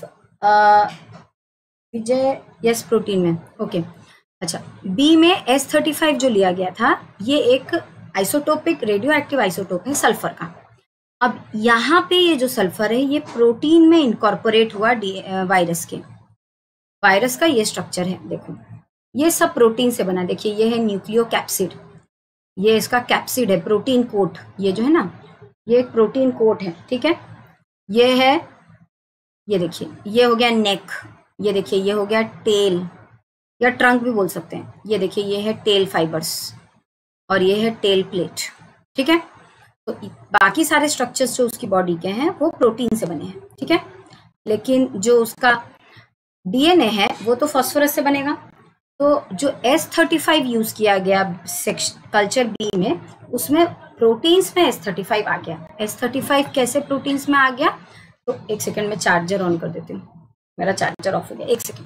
विजय यस प्रोटीन में, ओके अच्छा, बी में S35 जो लिया गया था ये एक आइसोटोपिक रेडियो एक्टिव आइसोटोप है सल्फर का। अब यहाँ पे ये जो सल्फर है ये प्रोटीन में इनकॉर्पोरेट हुआ वायरस के। वायरस का ये स्ट्रक्चर है, देखो ये सब प्रोटीन से बना। देखिए ये है न्यूक्लियो कैप्सिड, ये इसका कैप्सिड है, प्रोटीन कोट, ये जो है ना ये एक प्रोटीन कोट है। ठीक है, ये है, ये देखिए ये हो गया नेक, ये देखिए ये हो गया टेल या ट्रंक भी बोल सकते हैं। ये देखिए ये है टेल फाइबर्स और ये है टेल प्लेट। ठीक है, तो बाकी सारे स्ट्रक्चर्स जो उसकी बॉडी के हैं वो प्रोटीन से बने हैं। ठीक है, लेकिन जो उसका डीएनए है वो तो फॉस्फोरस से बनेगा। तो जो S35 यूज किया गया कल्चर बी में, उसमें प्रोटीन्स में S35 आ गया। S35 कैसे प्रोटीन्स में आ गया, तो एक सेकंड में चार्जर ऑन कर देती हूँ, मेरा चार्जर ऑफ हो गया, एक सेकंड।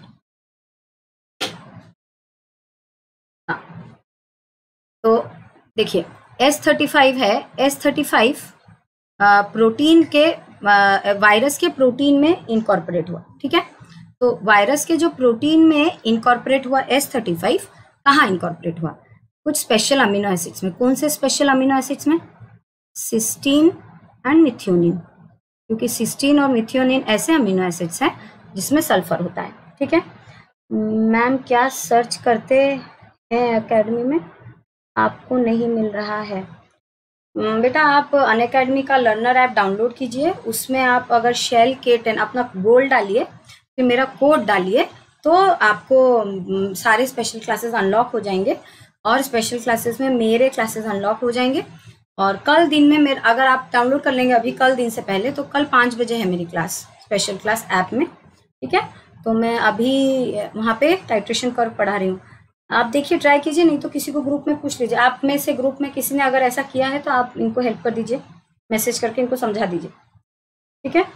हाँ, तो देखिए S35 है, S35 प्रोटीन के वायरस के प्रोटीन में इनकॉर्पोरेट हुआ। ठीक है, तो वायरस के जो प्रोटीन में इनकॉर्पोरेट हुआ S35 कहाँ इनकॉर्पोरेट हुआ, कुछ स्पेशल अमीनो एसिड्स में। कौन से स्पेशल अमीनो एसिड्स में, सिस्टीन एंड मिथियोनिन, क्योंकि सिस्टीन और मिथियोनिन ऐसे अमीनो एसिड्स हैं जिसमें सल्फर होता है। ठीक है, मैम क्या सर्च करते हैं एकेडमी में आपको नहीं मिल रहा है? बेटा आप अनअकैडमी का लर्नर ऐप डाउनलोड कीजिए, उसमें आप अगर शेल K10 अपना गोल डालिए, फिर मेरा कोड डालिए, तो आपको सारे स्पेशल क्लासेस अनलॉक हो जाएंगे और स्पेशल क्लासेस में मेरे क्लासेस अनलॉक हो जाएंगे। और कल दिन में मेरे, अगर आप डाउनलोड कर लेंगे अभी कल दिन से पहले, तो कल 5 बजे है मेरी क्लास स्पेशल क्लास ऐप में। ठीक है, तो मैं अभी वहाँ पे टाइट्रेशन कर्व पढ़ा रही हूँ, आप देखिए ट्राई कीजिए, नहीं तो किसी को ग्रुप में पूछ लीजिए। आप में से ग्रुप में किसी ने अगर ऐसा किया है तो आप इनको हेल्प कर दीजिए, मैसेज करके इनको समझा दीजिए। ठीक है,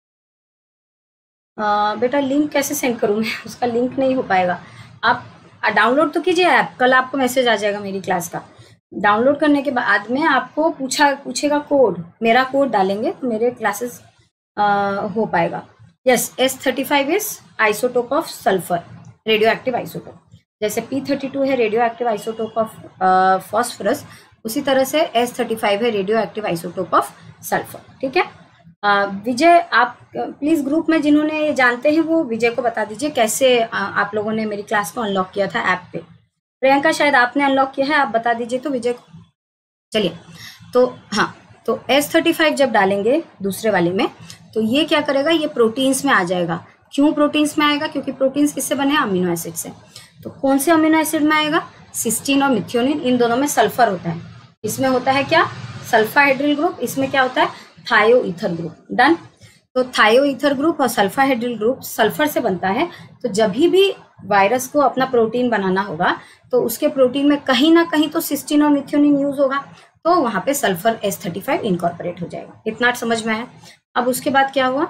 बेटा लिंक कैसे सेंड करूँ मैं, उसका लिंक नहीं हो पाएगा। आप डाउनलोड तो कीजिए ऐप, कल आपको मैसेज आ जाएगा मेरी क्लास का। डाउनलोड करने के बाद में आपको पूछेगा कोड, मेरा कोड डालेंगे तो मेरे क्लासेस हो पाएगा। Yes, S35 is isotope of sulphur, radio active isotope. जैसे P32 है radio active isotope of phosphorus, उसी तरह से S35 है radio active isotope of sulphur. ठीक है, विजय आप प्लीज ग्रुप में जिन्होंने ये जानते हैं वो विजय को बता दीजिए कैसे आप लोगों ने मेरी क्लास को अनलॉक किया था ऐप पे। प्रियंका शायद आपने अनलॉक किया है, आप बता दीजिए तो विजय को। चलिए, तो हाँ, तो S35 जब डालेंगे दूसरे वाले में तो ये क्या करेगा, ये प्रोटीन्स में आ जाएगा। क्यों प्रोटीन्स में आएगा, क्योंकि प्रोटीन्स किससे बने हैं, अमीनो एसिड से। तो कौन से अमीनो एसिड में आएगा, सिस्टीन और मिथियोनिन, इन दोनों में सल्फर होता है। इसमें होता है क्या, सल्फाहाइड्रिल ग्रुप, इसमें क्या होता है, थायोईथर ग्रुप। डन, तो थायोईथर ग्रुप और सल्फाहाइड्रिल ग्रुप सल्फर से बनता है। तो जब भी वायरस को अपना प्रोटीन बनाना होगा तो उसके प्रोटीन में कहीं ना कहीं तो सिस्टीन और मिथियोनिन यूज होगा, तो वहां पे सल्फर S35 इनकॉर्पोरेट हो जाएगा। इतना समझ में आया। अब उसके बाद क्या हुआ,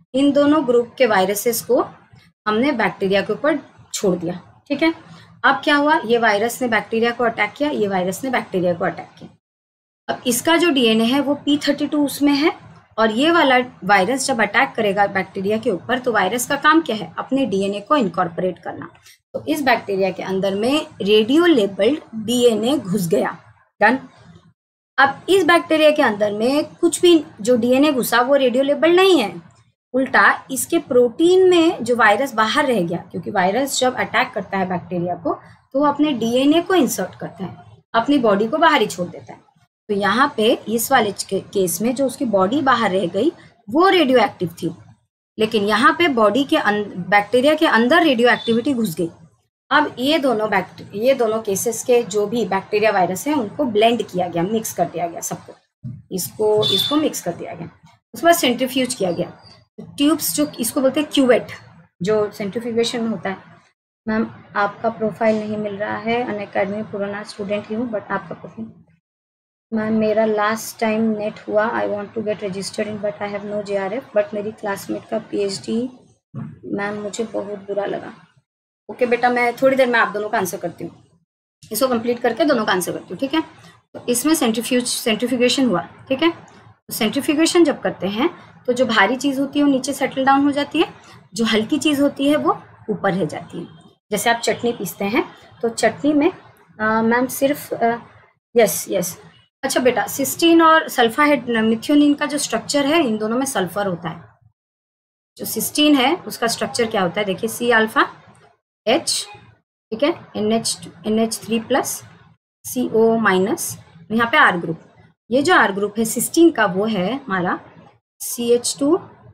इन दोनों ग्रुप के वायरसेस को हमने बैक्टीरिया के ऊपर छोड़ दिया, ठीक है। अब क्या हुआ, ये वायरस ने बैक्टीरिया को अटैक किया, ये वायरस ने बैक्टीरिया को अटैक किया। अब इसका जो डीएनए है वो P32 उसमें है, और ये वाला वायरस जब अटैक करेगा बैक्टीरिया के ऊपर तो वायरस का काम क्या है, अपने डीएनए को इनकॉर्पोरेट करना। तो इस बैक्टीरिया के अंदर में रेडियो लेबल्ड डीएनए घुस गया। डन। अब इस बैक्टीरिया के अंदर में कुछ भी जो डीएनए घुसा वो रेडियो लेबल्ड नहीं है, उल्टा इसके प्रोटीन में जो वायरस बाहर रह गया, क्योंकि वायरस जब अटैक करता है बैक्टीरिया को तो वो अपने डीएनए को इंसर्ट करता है, अपनी बॉडी को बाहर ही छोड़ देता है। तो यहाँ पे इस वाले केस में जो उसकी बॉडी बाहर रह गई वो रेडियो एक्टिव थी, लेकिन यहाँ पे बॉडी के बैक्टीरिया के अंदर रेडियो एक्टिविटी घुस गई। अब ये दोनों केसेस के जो भी बैक्टीरिया वायरस हैं उनको ब्लेंड किया गया, मिक्स कर दिया गया, सबको इसको मिक्स कर दिया गया। उसके बाद सेंट्रीफ्यूज किया गया। ट्यूब्स जो इसको बोलते हैं क्यूवेट, जो सेंट्रीफ्यूगेशन में होता है। मैम आपका प्रोफाइल नहीं मिल रहा है, अनअकैडमी पुराना स्टूडेंट ही हूँ, बट आपका प्रोफाइल। मैम मेरा लास्ट टाइम नेट हुआ, I want to get registered in but I have no JRF, but मेरी क्लासमेट का PhD। मैम मुझे बहुत बुरा लगा। ओके बेटा, मैं थोड़ी देर में आप दोनों का आंसर करती हूँ, इसको कंप्लीट करके दोनों का आंसर करती हूँ, ठीक है। तो इसमें सेंट्रीफ्यूगेशन हुआ, ठीक है। तो सेंट्रीफ्यूगेशन जब करते हैं तो जो भारी चीज़ होती है वो नीचे सेटल डाउन हो जाती है, जो हल्की चीज़ होती है वो ऊपर रह जाती है। जैसे आप चटनी पीसते हैं तो चटनी में मैम सिर्फ यस अच्छा बेटा, सिस्टीन और सल्फाहेड मिथ्योनिन का जो स्ट्रक्चर है इन दोनों में सल्फर होता है। जो सिस्टीन है उसका स्ट्रक्चर क्या होता है, देखिए C अल्फा H, ठीक है, NH3 प्लस CO माइनस, यहाँ पे R ग्रुप। ये जो R ग्रुप है सिस्टीन का वो है हमारा CH2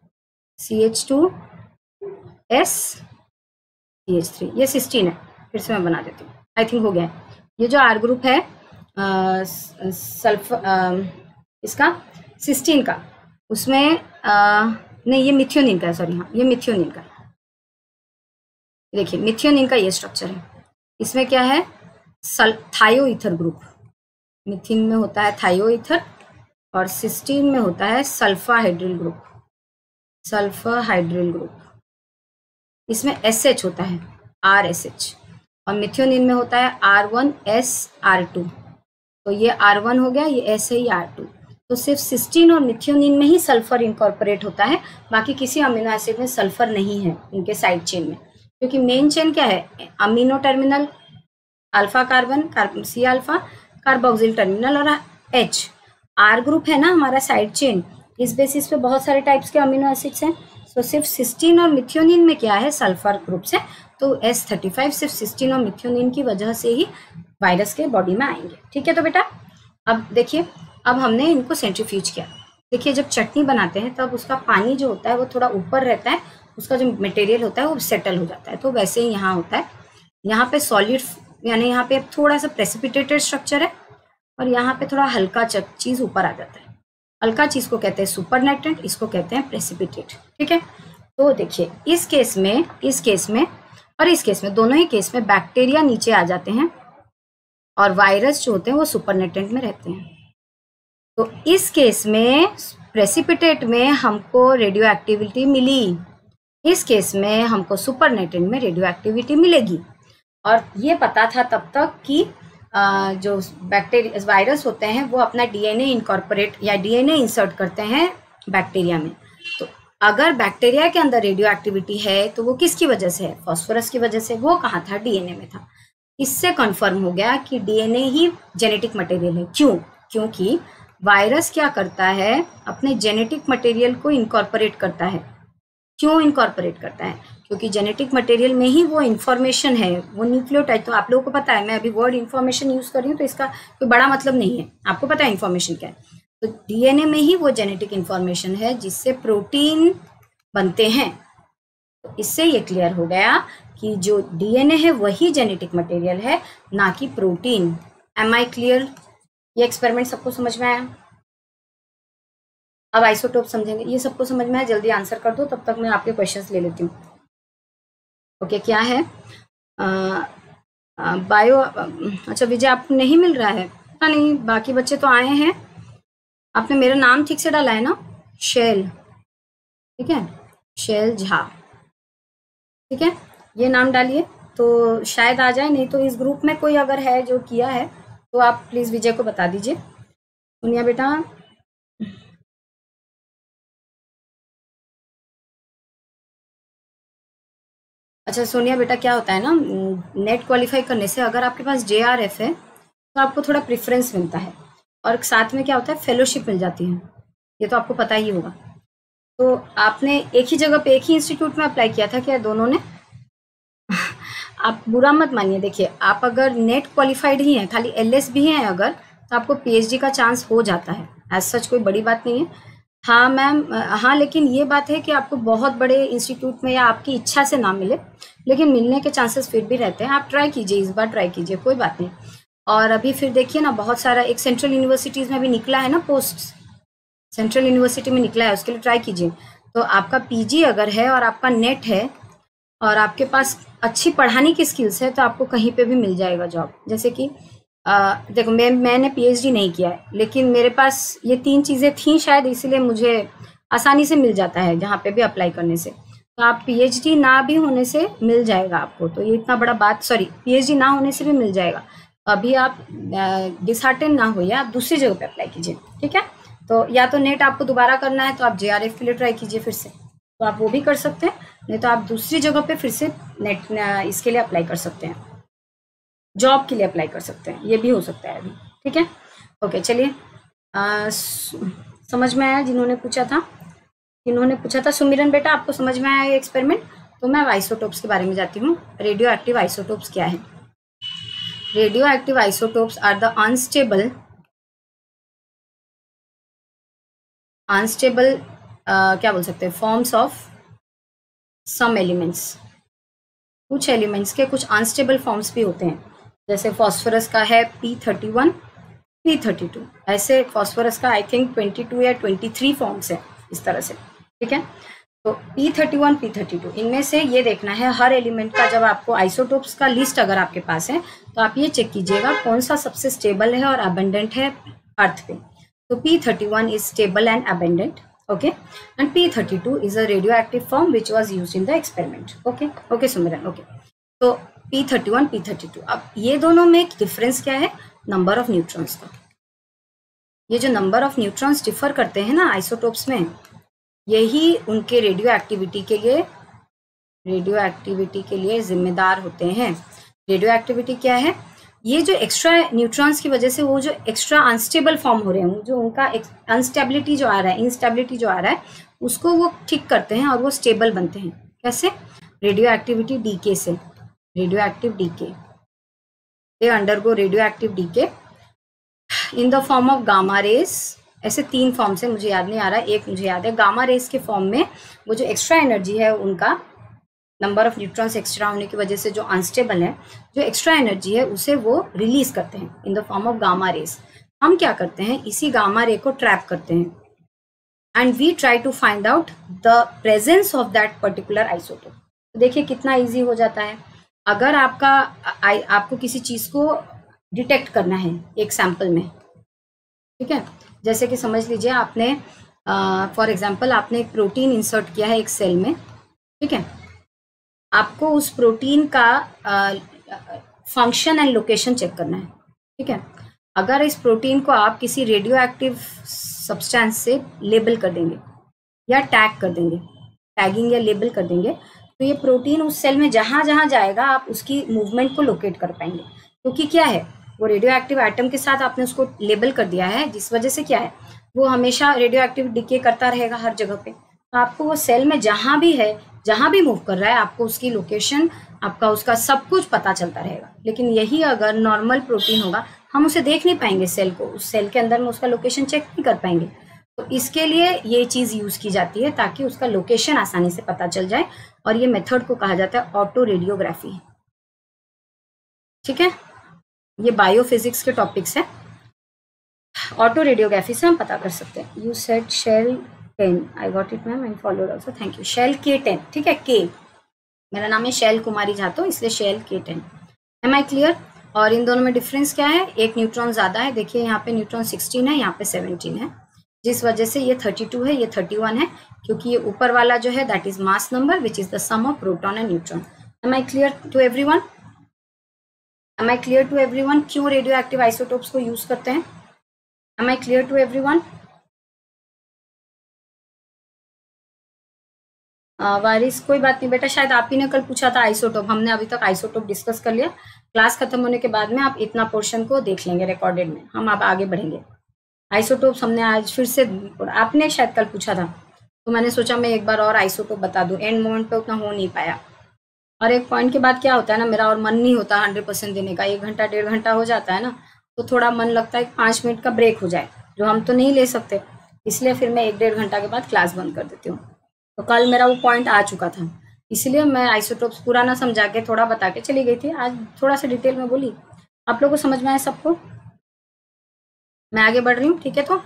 S CH3, ये सिस्टीन है। फिर से मैं बना देती हूँ, आई थिंक हो गया है। ये जो R ग्रुप है इसका सिस्टीन का, उसमें नहीं ये मिथ्योनिन का है, सॉरी हाँ ये मिथ्योनिन का। देखिए मिथ्योनिन का ये स्ट्रक्चर है, इसमें क्या है थायोईथर ग्रुप। मिथिन में होता है थायोईथर और सिस्टीन में होता है सल्फाहाइड्रिल ग्रुप, इसमें SH होता है RSH, और मिथ्योनिन में होता है R1SR2। तो ये R1 हो गया, ये S है, ये R2। तो सिर्फ सिस्टीन और मिथ्योनिन में ही सल्फर इनकॉर्पोरेट होता है, बाकी किसी अमीनो एसिड में सल्फर नहीं है उनके साइड चेन में, क्योंकि मेन चेन क्या है, amino terminal alpha carbon C alpha, carboxyl terminal और H। R ग्रुप है ना हमारा साइड चेन, इस बेसिस पे बहुत सारे टाइप्स के अमीनो एसिड्स हैं। तो सिर्फ सिस्टीन और मिथ्योनिन में क्या है, सल्फर ग्रुप्स है। तो S35 सिर्फ सिस्टीन और मिथ्योनिन की वजह से ही वायरस के बॉडी में आएंगे, ठीक है। तो बेटा अब देखिए, अब हमने इनको सेंट्रीफ्यूज किया। देखिए जब चटनी बनाते हैं तब उसका पानी जो होता है वो थोड़ा ऊपर रहता है, उसका जो मटेरियल होता है वो सेटल हो जाता है। तो वैसे ही यहाँ होता है, यहाँ पे सॉलिड यानी यहाँ पे थोड़ा सा प्रेसिपिटेटेड स्ट्रक्चर है, और यहाँ पे थोड़ा हल्का चीज ऊपर आ जाता है। हल्का चीज को कहते हैं सुपरनेटेंट, इसको कहते हैं प्रेसिपिटेट, ठीक है। तो देखिए इस केस में और इस केस में, दोनों ही केस में बैक्टीरिया नीचे आ जाते हैं और वायरस जो होते हैं वो सुपरनेटेंट में रहते हैं। तो इस केस में प्रेसिपिटेट में हमको रेडियो एक्टिविटी मिली, इस केस में हमको सुपरनेटेंट में रेडियो एक्टिविटी मिलेगी। और ये पता था तब तक कि जो बैक्टीरिया वायरस होते हैं वो अपना डीएनए इनकॉर्पोरेट या डीएनए इंसर्ट करते हैं बैक्टीरिया में। तो अगर बैक्टीरिया के अंदर रेडियो एक्टिविटी है तो वो किसकी वजह से है, फॉस्फोरस की वजह से। वो कहाँ था, डीएनए में था। इससे कंफर्म हो गया कि डीएनए ही जेनेटिक मटेरियल है। क्यों? क्योंकि वायरस क्या करता है, अपने जेनेटिक मटेरियल को इनकॉर्पोरेट करता है। क्यों इनकॉर्पोरेट करता है? क्योंकि जेनेटिक मटेरियल में ही वो इन्फॉर्मेशन है, वो न्यूक्लियोटाइड। तो आप लोगों को पता है, मैं अभी वर्ड इन्फॉर्मेशन यूज कर रही हूँ तो इसका कोई बड़ा मतलब नहीं है, आपको पता है इन्फॉर्मेशन क्या है। तो डीएनए में ही वो जेनेटिक इन्फॉर्मेशन है जिससे प्रोटीन बनते हैं। तो इससे ये क्लियर हो गया कि जो डीएनए है वही जेनेटिक मटेरियल है, ना कि प्रोटीन। Am I clear? ये एक्सपेरिमेंट सबको समझ में आया? अब आइसोटोप समझेंगे। ये सबको समझ में आया? जल्दी आंसर कर दो, तब तक मैं आपके क्वेश्चंस ले लेती हूँ। ओके, क्या है बायो? अच्छा विजय, आपको नहीं मिल रहा है? पता नहीं, बाकी बच्चे तो आए हैं। आपने मेरा नाम ठीक से डाला है ना, शैल, ठीक है। शेल झा, ठीक है, ये नाम डालिए तो शायद आ जाए, नहीं तो इस ग्रुप में कोई अगर है जो किया है तो आप प्लीज विजय को बता दीजिए। सोनिया बेटा, अच्छा सोनिया बेटा, क्या होता है ना, नेट क्वालिफाई करने से अगर आपके पास JRF है तो आपको थोड़ा प्रेफरेंस मिलता है, और साथ में क्या होता है, फेलोशिप मिल जाती है, ये तो आपको पता ही होगा। तो आपने एक ही जगह पे एक ही इंस्टीट्यूट में अप्लाई किया था क्या दोनों ने? आप बुरा मत मानिए, देखिए आप अगर नेट क्वालिफाइड ही हैं, खाली LS भी हैं अगर, तो आपको PhD का चांस हो जाता है, एज सच कोई बड़ी बात नहीं है। हाँ मैम, हाँ, लेकिन ये बात है कि आपको बहुत बड़े इंस्टीट्यूट में या आपकी इच्छा से ना मिले, लेकिन मिलने के चांसेस फिर भी रहते हैं। आप ट्राई कीजिए, इस बार ट्राई कीजिए, कोई बात नहीं। और अभी फिर देखिए ना, बहुत सारा एक सेंट्रल यूनिवर्सिटीज में भी निकला है ना पोस्ट, सेंट्रल यूनिवर्सिटी में निकला है, उसके लिए ट्राई कीजिए। तो आपका PG अगर है और आपका नेट है और आपके पास अच्छी पढ़ाने की स्किल्स है तो आपको कहीं पे भी मिल जाएगा जॉब। जैसे कि देखो, मैंने PhD नहीं किया है, लेकिन मेरे पास ये 3 चीज़ें थी शायद, इसीलिए मुझे आसानी से मिल जाता है जहाँ पे भी अप्लाई करने से। तो आप PhD ना भी होने से मिल जाएगा आपको, तो ये इतना बड़ा बात, सॉरी, PhD ना होने से भी मिल जाएगा। अभी आप डिसहार्टन ना होइए, आप दूसरी जगह पे अप्लाई कीजिए, ठीक है। तो या तो नेट आपको दोबारा करना है तो आप JRF के लिए ट्राई कीजिए फिर से, तो आप वो भी कर सकते हैं, नहीं तो आप दूसरी जगह पे फिर से नेट इसके लिए अप्लाई कर सकते हैं, जॉब के लिए अप्लाई कर सकते हैं, ये भी हो सकता है अभी, ठीक है। ओके, चलिए, समझ में आया जिन्होंने पूछा था? सुमिरन बेटा, आपको समझ में आया ये एक्सपेरिमेंट? तो मैं आइसोटोप्स के बारे में जाती हूँ। रेडियो एक्टिव आइसोटोप्स क्या है? Radio active isotopes are the unstable क्या बोल सकते हैं, फॉर्म्स ऑफ सम एलिमेंट्स। कुछ एलिमेंट्स के कुछ अनस्टेबल फॉर्म्स भी होते हैं, जैसे फॉस्फोरस का है P31, P32, ऐसे फॉस्फोरस का आई थिंक 22 या 23 फॉर्म्स है इस तरह से, ठीक है। तो P31, P32, इनमें से ये देखना है हर एलिमेंट का, जब आपको आइसोटोप्स का लिस्ट अगर आपके पास है तो आप ये चेक कीजिएगा कौन सा सबसे स्टेबल है और अबेंडेंट है अर्थ पे। तो P31 is stable and abundant, okay, and P32 is a radioactive form which was used in the experiment, okay सुमिरन, okay। तो P31, P32, अब ये दोनों में डिफरेंस क्या है? नंबर ऑफ न्यूट्रॉन्स का। ये जो नंबर ऑफ न्यूट्रॉन्स डिफर करते हैं ना आइसोटोप्स में, यही उनके रेडियो एक्टिविटी के लिए जिम्मेदार होते हैं। रेडियो एक्टिविटी क्या है? ये जो एक्स्ट्रा न्यूट्रॉन्स की वजह से वो जो एक्स्ट्रा अनस्टेबल फॉर्म हो रहे हैं, जो उनका अनस्टेबिलिटी जो आ रहा है, इंस्टेबिलिटी जो आ रहा है, उसको वो ठीक करते हैं और वो स्टेबल बनते हैं। कैसे? रेडियो एक्टिविटी डीके से, radio active decay, they undergo radio active decay in the form of gamma rays. ऐसे 3 फॉर्म से, मुझे याद नहीं आ रहा, एक मुझे याद है, गामा रेस के फॉर्म में वो जो एक्स्ट्रा एनर्जी है, उनका नंबर ऑफ न्यूट्रॉन्स एक्स्ट्रा होने की वजह से जो अनस्टेबल है, जो एक्स्ट्रा एनर्जी है उसे वो रिलीज करते हैं in the form of gamma rays. हम क्या करते हैं, इसी गामा रे को ट्रैप करते हैं and we try to find out the presence of that particular isotope. तो देखिए कितना इजी हो जाता है। अगर आपको किसी चीज को डिटेक्ट करना है एक सैंपल में, ठीक है, जैसे कि समझ लीजिए आपने फॉर एग्जांपल आपने एक प्रोटीन इंसर्ट किया है एक सेल में, ठीक है, आपको उस प्रोटीन का फंक्शन एंड लोकेशन चेक करना है, ठीक है। अगर इस प्रोटीन को आप किसी रेडियो एक्टिव सब्सटेंस से लेबल कर देंगे या टैग कर देंगे, टैगिंग या लेबल कर देंगे, तो ये प्रोटीन उस सेल में जहां जहां जाएगा आप उसकी मूवमेंट को लोकेट कर पाएंगे, क्योंकि क्या है, वो रेडियो एक्टिव एटम के साथ आपने उसको लेबल कर दिया है, जिस वजह से क्या है, वो हमेशा रेडियो एक्टिव डिके करता रहेगा हर जगह पे। तो आपको वो सेल में जहां भी है, जहां भी मूव कर रहा है, आपको उसकी लोकेशन, आपका उसका सब कुछ पता चलता रहेगा। लेकिन यही अगर नॉर्मल प्रोटीन होगा, हम उसे देख नहीं पाएंगे सेल को, उस सेल के अंदर में उसका लोकेशन चेक नहीं कर पाएंगे। तो इसके लिए ये चीज यूज की जाती है ताकि उसका लोकेशन आसानी से पता चल जाए, और ये मेथड को कहा जाता है ऑटो रेडियोग्राफी, ठीक है। ये बायोफिजिक्स के टॉपिक्स है, ऑटो रेडियोग्राफी से हम पता कर सकते हैं। You said shell 10, I got it ma'am and followed also, thank you. Shell K10, ठीक है, के, मेरा नाम है शैल कुमारी झा, तो इसलिए shell K10। M I clear? और इन दोनों में डिफरेंस क्या है? एक न्यूट्रॉन ज्यादा है, देखिए यहाँ पे न्यूट्रॉन 16 है, यहाँ पे 17 है। जिस वजह से ये 32 है, ये 31 है, क्योंकि ये ऊपर वाला जो है that is mass number which is the sum of proton and neutron. Am I clear to everyone? Am I clear to everyone? क्यों रेडियो एक्टिव आइसोटोप्स को यूज करते हैं? Am I clear to everyone? Waris कोई बात नहीं बेटा, शायद आप ही ने कल पूछा था आइसोटोप, हमने अभी तक आइसोटोप डिस्कस कर लिया। क्लास खत्म होने के बाद में आप इतना पोर्शन को देख लेंगे रिकॉर्डेड में, हम आप आगे बढ़ेंगे। आइसोटोप्स हमने आज फिर से, आपने शायद कल पूछा था तो मैंने सोचा मैं एक बार और आइसोटोप बता दूं, एंड मोमेंट पे उतना हो नहीं पाया। और एक पॉइंट के बाद क्या होता है ना, मेरा और मन नहीं होता 100% देने का, 1 घंटा 1.5 घंटा हो जाता है ना, तो थोड़ा मन लगता है 5 मिनट का ब्रेक हो जाए, जो हम तो नहीं ले सकते, इसलिए फिर मैं 1-1.5 घंटा के बाद क्लास बंद कर देती हूँ। तो कल मेरा वो पॉइंट आ चुका था, इसलिए मैं आइसोटोप्स पूरा ना समझा के थोड़ा बता के चली गई थी, आज थोड़ा सा डिटेल में बोली। आप लोगों को समझ में आया सबको? मैं आगे बढ़ रही हूँ, ठीक है? तो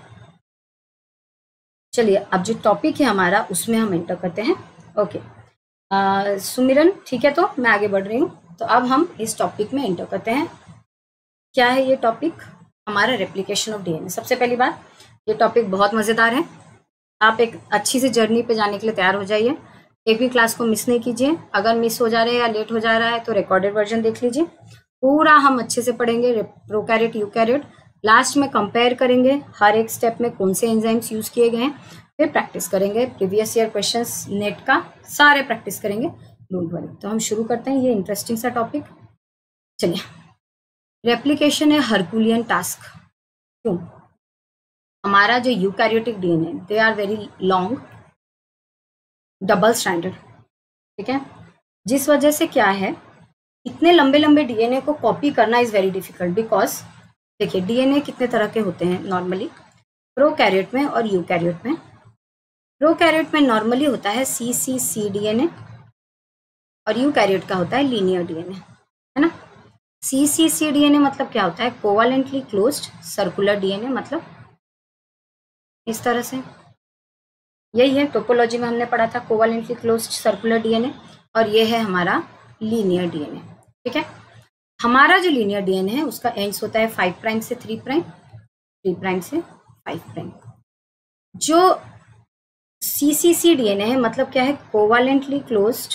चलिए अब जो टॉपिक है हमारा उसमें हम एंटर करते हैं। ओके सुमिरन, ठीक है? तो मैं आगे बढ़ रही हूँ, तो अब हम इस टॉपिक में एंटर करते हैं। क्या है ये टॉपिक? हमारा रेप्लिकेशन ऑफ डीएनए। सबसे पहली बात, ये टॉपिक बहुत मज़ेदार है, आप एक अच्छी सी जर्नी पे जाने के लिए तैयार हो जाइए, एक भी क्लास को मिस नहीं कीजिए। अगर मिस हो जा रहे हैं या लेट हो जा रहा है तो रिकॉर्डेड वर्जन देख लीजिए, पूरा हम अच्छे से पढ़ेंगे, प्रोकैरियोट यूकैरियोट, लास्ट में कंपेयर करेंगे हर एक स्टेप में कौन से एंजाइम्स यूज किए गए हैं, फिर प्रैक्टिस करेंगे प्रीवियस ईयर क्वेश्चंस नेट का सारे प्रैक्टिस करेंगे, डोंट वरी। तो हम शुरू करते हैं ये इंटरेस्टिंग सा टॉपिक। चलिए, रेप्लिकेशन है हरकुलियन टास्क। क्यों? हमारा जो eukaryotic DNA they are very long, double stranded, ठीक है? जिस वजह से क्या है, इतने लंबे लंबे डीएनए को कॉपी करना इज वेरी डिफिकल्ट, बिकॉज देखिए डीएनए कितने तरह के होते हैं नॉर्मली, प्रोकैरियोट में और यूकैरियोट में। प्रोकैरियोट में नॉर्मली होता है CCC डीएनए और यूकैरियोट का होता है लीनियर डीएनए, है ना? CCC डीएनए मतलब क्या होता है? कोवालेंटली क्लोज्ड सर्कुलर डीएनए, मतलब इस तरह से, यही है टोपोलॉजी में हमने पढ़ा था, कोवालेंटली क्लोज्ड सर्कुलर डीएनए, और ये है हमारा लीनियर डीएनए, ठीक है? हमारा जो लीनियर डीएनए है उसका एंड्स होता है 5 प्राइम से 3 प्राइम, 3 प्राइम से 5 प्राइम। जो CCC डीएनए है मतलब क्या है? कोवालेंटली क्लोज्ड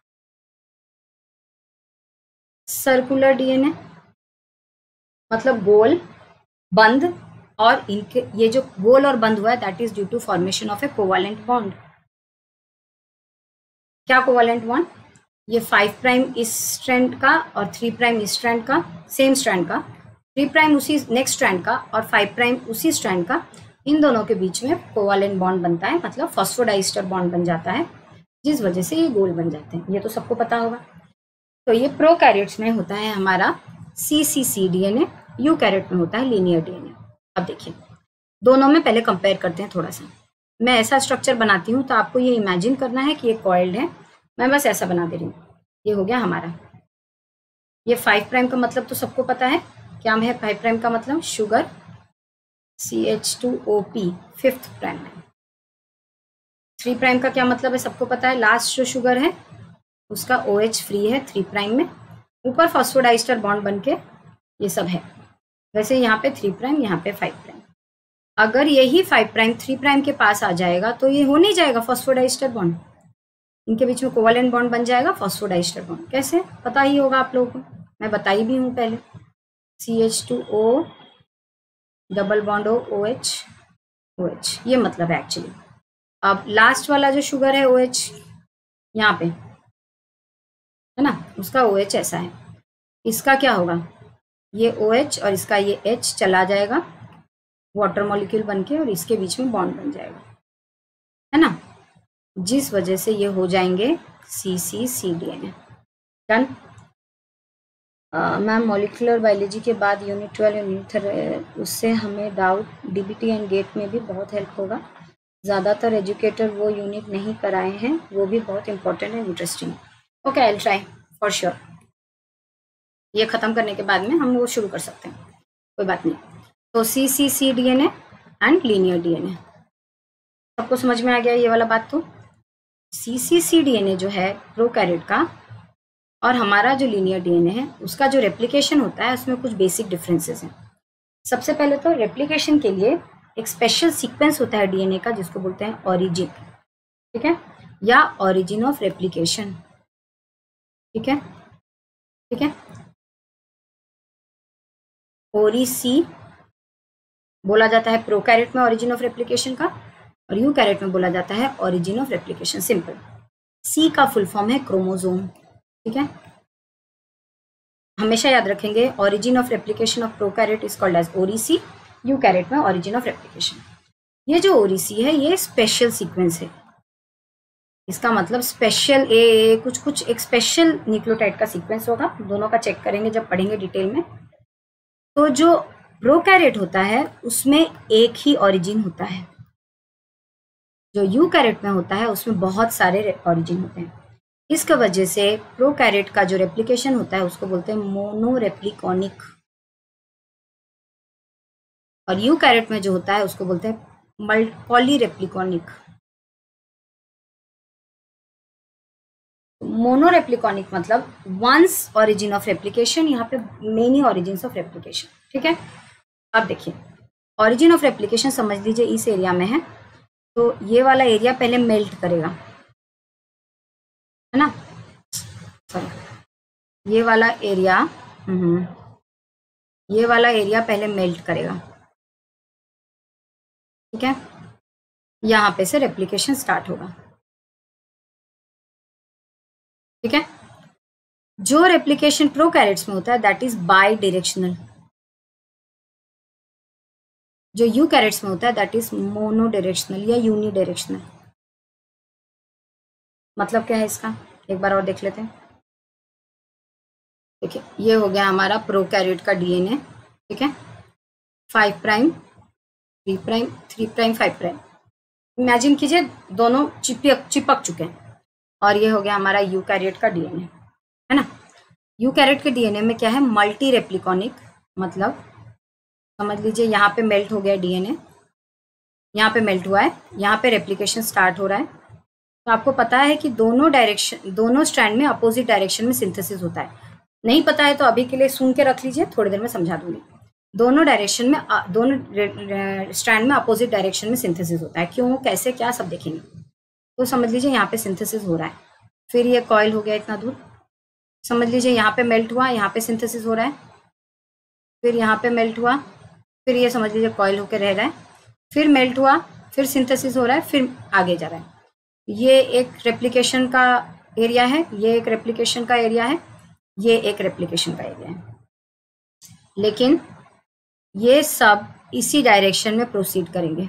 सर्कुलर डीएनए, मतलब गोल बंद, और इनके ये जो गोल और बंद हुआ है that is due to formation of a covalent bond. क्या कोवालेंट बॉन्ड? ये 5 प्राइम इस स्ट्रैंड का और 3 प्राइम इस स्ट्रैंड का, सेम स्ट्रैंड का, 3 प्राइम उसी नेक्स्ट स्ट्रैंड का और 5 प्राइम उसी स्ट्रैंड का, इन दोनों के बीच में कोवालेंट बॉन्ड बनता है, मतलब फॉस्फोडाइस्टर बॉन्ड बन जाता है, जिस वजह से ये गोल बन जाते हैं। ये तो सबको पता होगा। तो ये प्रोकैरियोट्स में होता है हमारा CCC डीएनए, यूकैरियोट में होता है लीनियर डीएनए। अब देखिए दोनों में पहले कंपेयर करते हैं थोड़ा सा। मैं ऐसा स्ट्रक्चर बनाती हूँ तो आपको ये इमेजिन करना है कि ये कॉइल्ड है, मैं बस ऐसा बना दे रही हूँ। ये हो गया हमारा, ये 5 प्राइम का मतलब तो सबको पता है, क्या है 5 प्राइम का मतलब? शुगर CH2OP 5th प्राइम है। 3 प्राइम का क्या मतलब है? सबको पता है, लास्ट जो शुगर है उसका OH फ्री है 3 प्राइम में, ऊपर फॉस्फोडाइस्टर बॉन्ड बन के ये सब है। वैसे यहाँ पे 3 प्राइम, यहाँ पे 5 प्राइम। अगर यही 5 प्राइम 3 प्राइम के पास आ जाएगा तो ये हो नहीं जाएगा फॉस्फोडाइस्टर बॉन्ड, इनके बीच में कोवेलेंट बॉन्ड बन जाएगा, फॉस्फोडाइस्टर बॉन्ड। कैसे? पता ही होगा आप लोगों को, मैं बताई भी हूँ पहले, CH2O double bond OH OH, ये मतलब है एक्चुअली। अब लास्ट वाला जो शुगर है OH यहाँ पे है ना, उसका OH ऐसा है, इसका क्या होगा? ये OH और इसका ये H चला जाएगा वाटर मॉलिक्यूल बनके और इसके बीच में बॉन्ड बन जाएगा, है ना, जिस वजह से ये हो जाएंगे CCC DNA. Done? Ma'am molecular biology के बाद यूनिट 12 यूनिट उससे हमें डाउट DBT एंड गेट में भी बहुत हेल्प होगा। ज़्यादातर एजुकेटर वो यूनिट नहीं कराए हैं, वो भी बहुत इंपॉर्टेंट है, interesting. Okay, I will try for sure. ये ख़त्म करने के बाद में हम वो शुरू कर सकते हैं, कोई बात नहीं। तो CCC DNA and linear DNA सबको समझ में आ गया ये वाला बात। तो CCC डीएनए जो है प्रोकैरियोट का और हमारा जो लीनियर डीएनए है उसका जो रेप्लिकेशन होता है उसमें कुछ बेसिक डिफरेंसेस हैं। सबसे पहले तो रेप्लिकेशन के लिए एक स्पेशल सीक्वेंस होता है डीएनए का जिसको बोलते हैं ओरिजिन, ठीक है, या ओरिजिन ऑफ रेप्लिकेशन, ठीक है, ठीक है। ओरिसी बोला जाता है प्रोकैरियोट में ओरिजिन ऑफ रेप्लिकेशन का, और यूकैरियोट में बोला जाता है origin of replication. Simple. C का फुल फॉर्म है क्रोमोसोम, ठीक है, हमेशा याद रखेंगे। Origin of replication of prokaryote is called as oriC, eukaryote में ओरिजिन ऑफ रेप्लिकेशन। ये जो ओरिसी है ये स्पेशल सीक्वेंस है, इसका मतलब स्पेशल ए कुछ एक स्पेशल न्यूक्लियोटाइड का सीक्वेंस होगा, दोनों का चेक करेंगे जब पढ़ेंगे डिटेल में। तो जो प्रोकैरियोट होता है उसमें एक ही ओरिजिन होता है, जो यूकैरियोट में होता है उसमें बहुत सारे ओरिजिन होते हैं। इसका वजह से प्रोकैरियोट का जो रेप्लिकेशन होता है उसको बोलते हैं मोनोरेप्लिकॉनिक, और यूकैरियोट में जो होता है उसको बोलते हैं पॉलीरेप्लिकॉनिक। मोनोरेप्लिकॉनिक मतलब वंस ओरिजिन ऑफ रेप्लिकेशन, यहाँ पे मेनी ओरिजिन्स ऑफ रेप्लिकेशन, ठीक है। अब देखिए ओरिजिन ऑफ रेप्लिकेशन समझ लीजिए इस एरिया में है, तो ये वाला एरिया पहले मेल्ट करेगा, है ना, सॉरी ये वाला एरिया, ये वाला एरिया पहले मेल्ट करेगा, ठीक है, यहाँ पे से रेप्लिकेशन स्टार्ट होगा, ठीक है। जो रेप्लिकेशन प्रोकैरियोट्स में होता है दैट इज बाई डायरेक्शनल, जो यूकैरियोट्स में होता है दैट इज मोनो डायरेक्शनल या यूनी डायरेक्शनल। मतलब क्या है इसका, एक बार और देख लेते हैं। देखिए ये हो गया हमारा प्रोकैरियोट का डीएनए, ठीक है, 5 prime 3 prime 3 prime 5 prime, imagine कीजिए दोनों चिपक चुके हैं। और ये हो गया हमारा यूकैरियोट का डीएनए, है ना। यूकैरियोट के डीएनए में क्या है, मल्टी रेप्लिकॉनिक, मतलब समझ लीजिए यहाँ पे मेल्ट हो गया डीएनए, यहाँ पे मेल्ट हुआ है, यहाँ पे रेप्लिकेशन स्टार्ट हो रहा है। तो आपको पता है कि दोनों स्ट्रैंड में अपोजिट डायरेक्शन में सिंथेसिस होता है। नहीं पता है तो अभी के लिए सुन के रख लीजिए, थोड़ी देर में समझा दूंगी। दोनों स्ट्रैंड में अपोजिट डायरेक्शन में सिंथेसिस होता है, क्यों कैसे क्या सब देखेंगे। तो समझ लीजिए यहाँ पे सिंथेसिस हो रहा है, फिर ये कॉइल हो गया इतना दूर, समझ लीजिए यहाँ पे मेल्ट हुआ, यहाँ पे सिंथेसिस हो रहा है, फिर यहाँ पे मेल्ट हुआ, फिर ये समझ लीजिए कॉइल होकर रह रहा है, फिर मेल्ट हुआ, फिर सिंथेसिस हो रहा है, फिर आगे जा रहा है। ये एक रेप्लिकेशन का एरिया है, ये एक रेप्लिकेशन का एरिया है, ये एक रेप्लिकेशन का एरिया है, लेकिन ये सब इसी डायरेक्शन में प्रोसीड करेंगे।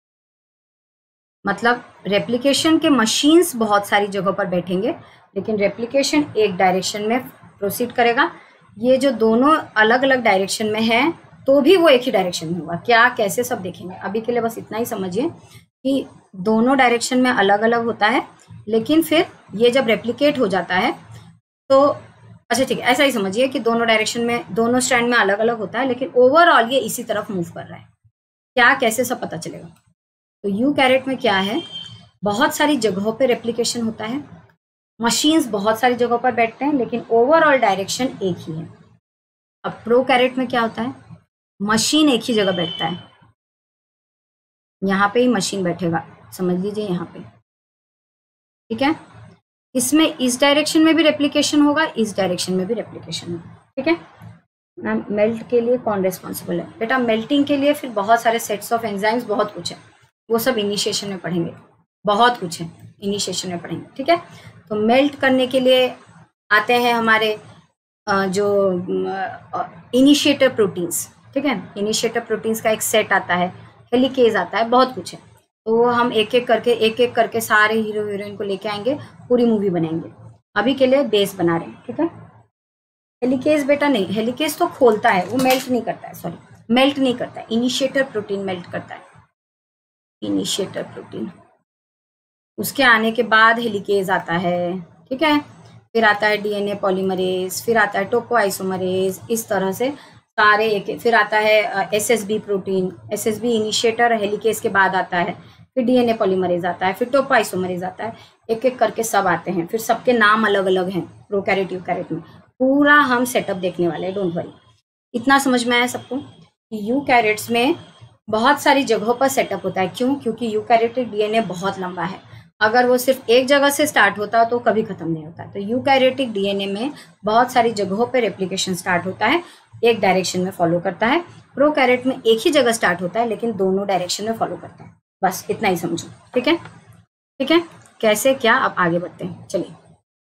मतलब रेप्लिकेशन के मशीन्स बहुत सारी जगहों पर बैठेंगे, लेकिन रेप्लिकेशन एक डायरेक्शन में प्रोसीड करेगा। ये जो दोनों अलग अलग डायरेक्शन में है तो भी वो एक ही डायरेक्शन में होगा, क्या कैसे सब देखेंगे। अभी के लिए बस इतना ही समझिए कि दोनों डायरेक्शन में अलग अलग होता है, लेकिन फिर ये जब रेप्लिकेट हो जाता है तो अच्छा ठीक है, ऐसा ही समझिए कि दोनों डायरेक्शन में दोनों स्ट्रैंड में अलग अलग होता है, लेकिन ओवरऑल ये इसी तरफ मूव कर रहा है। क्या कैसे सब पता चलेगा। तो यूकैरियोट में क्या है, बहुत सारी जगहों पे रेप्लिकेशन होता है, मशीन्स बहुत सारी जगहों पर बैठते हैं, लेकिन ओवरऑल डायरेक्शन एक ही है। अब प्रोकैरियोट में क्या होता है, मशीन एक ही जगह बैठता है, यहाँ पे ही मशीन बैठेगा, समझ लीजिए यहाँ पे, ठीक है। इसमें इस डायरेक्शन में भी रेप्लिकेशन होगा, इस डायरेक्शन में भी रेप्लिकेशन होगा, ठीक है। मैम मेल्ट के लिए कौन रिस्पॉन्सिबल है, बेटा मेल्टिंग के लिए फिर बहुत सारे सेट्स ऑफ एंजाइम्स, बहुत कुछ है, वो सब इनिशिएशन में पढ़ेंगे, बहुत कुछ है इनिशिएशन में पढ़ेंगे, ठीक है। तो मेल्ट करने के लिए आते हैं हमारे जो इनिशिएटर प्रोटीन्स, ठीक है। इनिशिएटर प्रोटीन्स का एक सेट आता है, हेलिकेज आता है, बहुत कुछ है। तो वो हम एक एक करके सारे हीरो हीरोइन को लेके आएंगे, पूरी मूवी बनाएंगे। अभी के लिए बेस बना रहे हैं, ठीक है। हेलिकेज बेटा नहीं, हेलिकेज तो खोलता है, वो मेल्ट नहीं करता है, सॉरी मेल्ट नहीं करता है, इनिशिएटर प्रोटीन मेल्ट करता है, इनिशिएटर प्रोटीन। उसके आने के बाद हेलिकेज आता है, ठीक है। फिर आता है डीएनए पॉलीमरेज, फिर आता है टोपोआइसोमरेज, इस तरह से सारे एक। फिर आता है SSB protein, SSB initiator helicase के बाद आता है, फिर डीएनए पॉलीमरेज आता है, फिर टोपोआइसोमरेज आता है, एक एक करके सब आते हैं। फिर सबके नाम अलग अलग हैं प्रोकैरियोट यूकैरियोट में, पूरा हम सेटअप देखने वाले हैं, डोंट वरी। इतना समझ में आया सबको कि यूकैरियोट्स में बहुत सारी जगहों पर सेटअप होता है। क्यों? क्योंकि यूकैरियोटिक डीएनए बहुत लंबा है। अगर वो सिर्फ एक जगह से स्टार्ट होता तो कभी खत्म नहीं होता। तो यूकैरियोटिक डीएनए में बहुत सारी जगहों पर रेप्लिकेशन स्टार्ट होता है, एक डायरेक्शन में फॉलो करता है। प्रोकैरियोट में एक ही जगह स्टार्ट होता है लेकिन दोनों डायरेक्शन में फॉलो करता है। बस इतना ही समझो। ठीक है, ठीक है। कैसे क्या, अब आगे बढ़ते हैं। चलिए,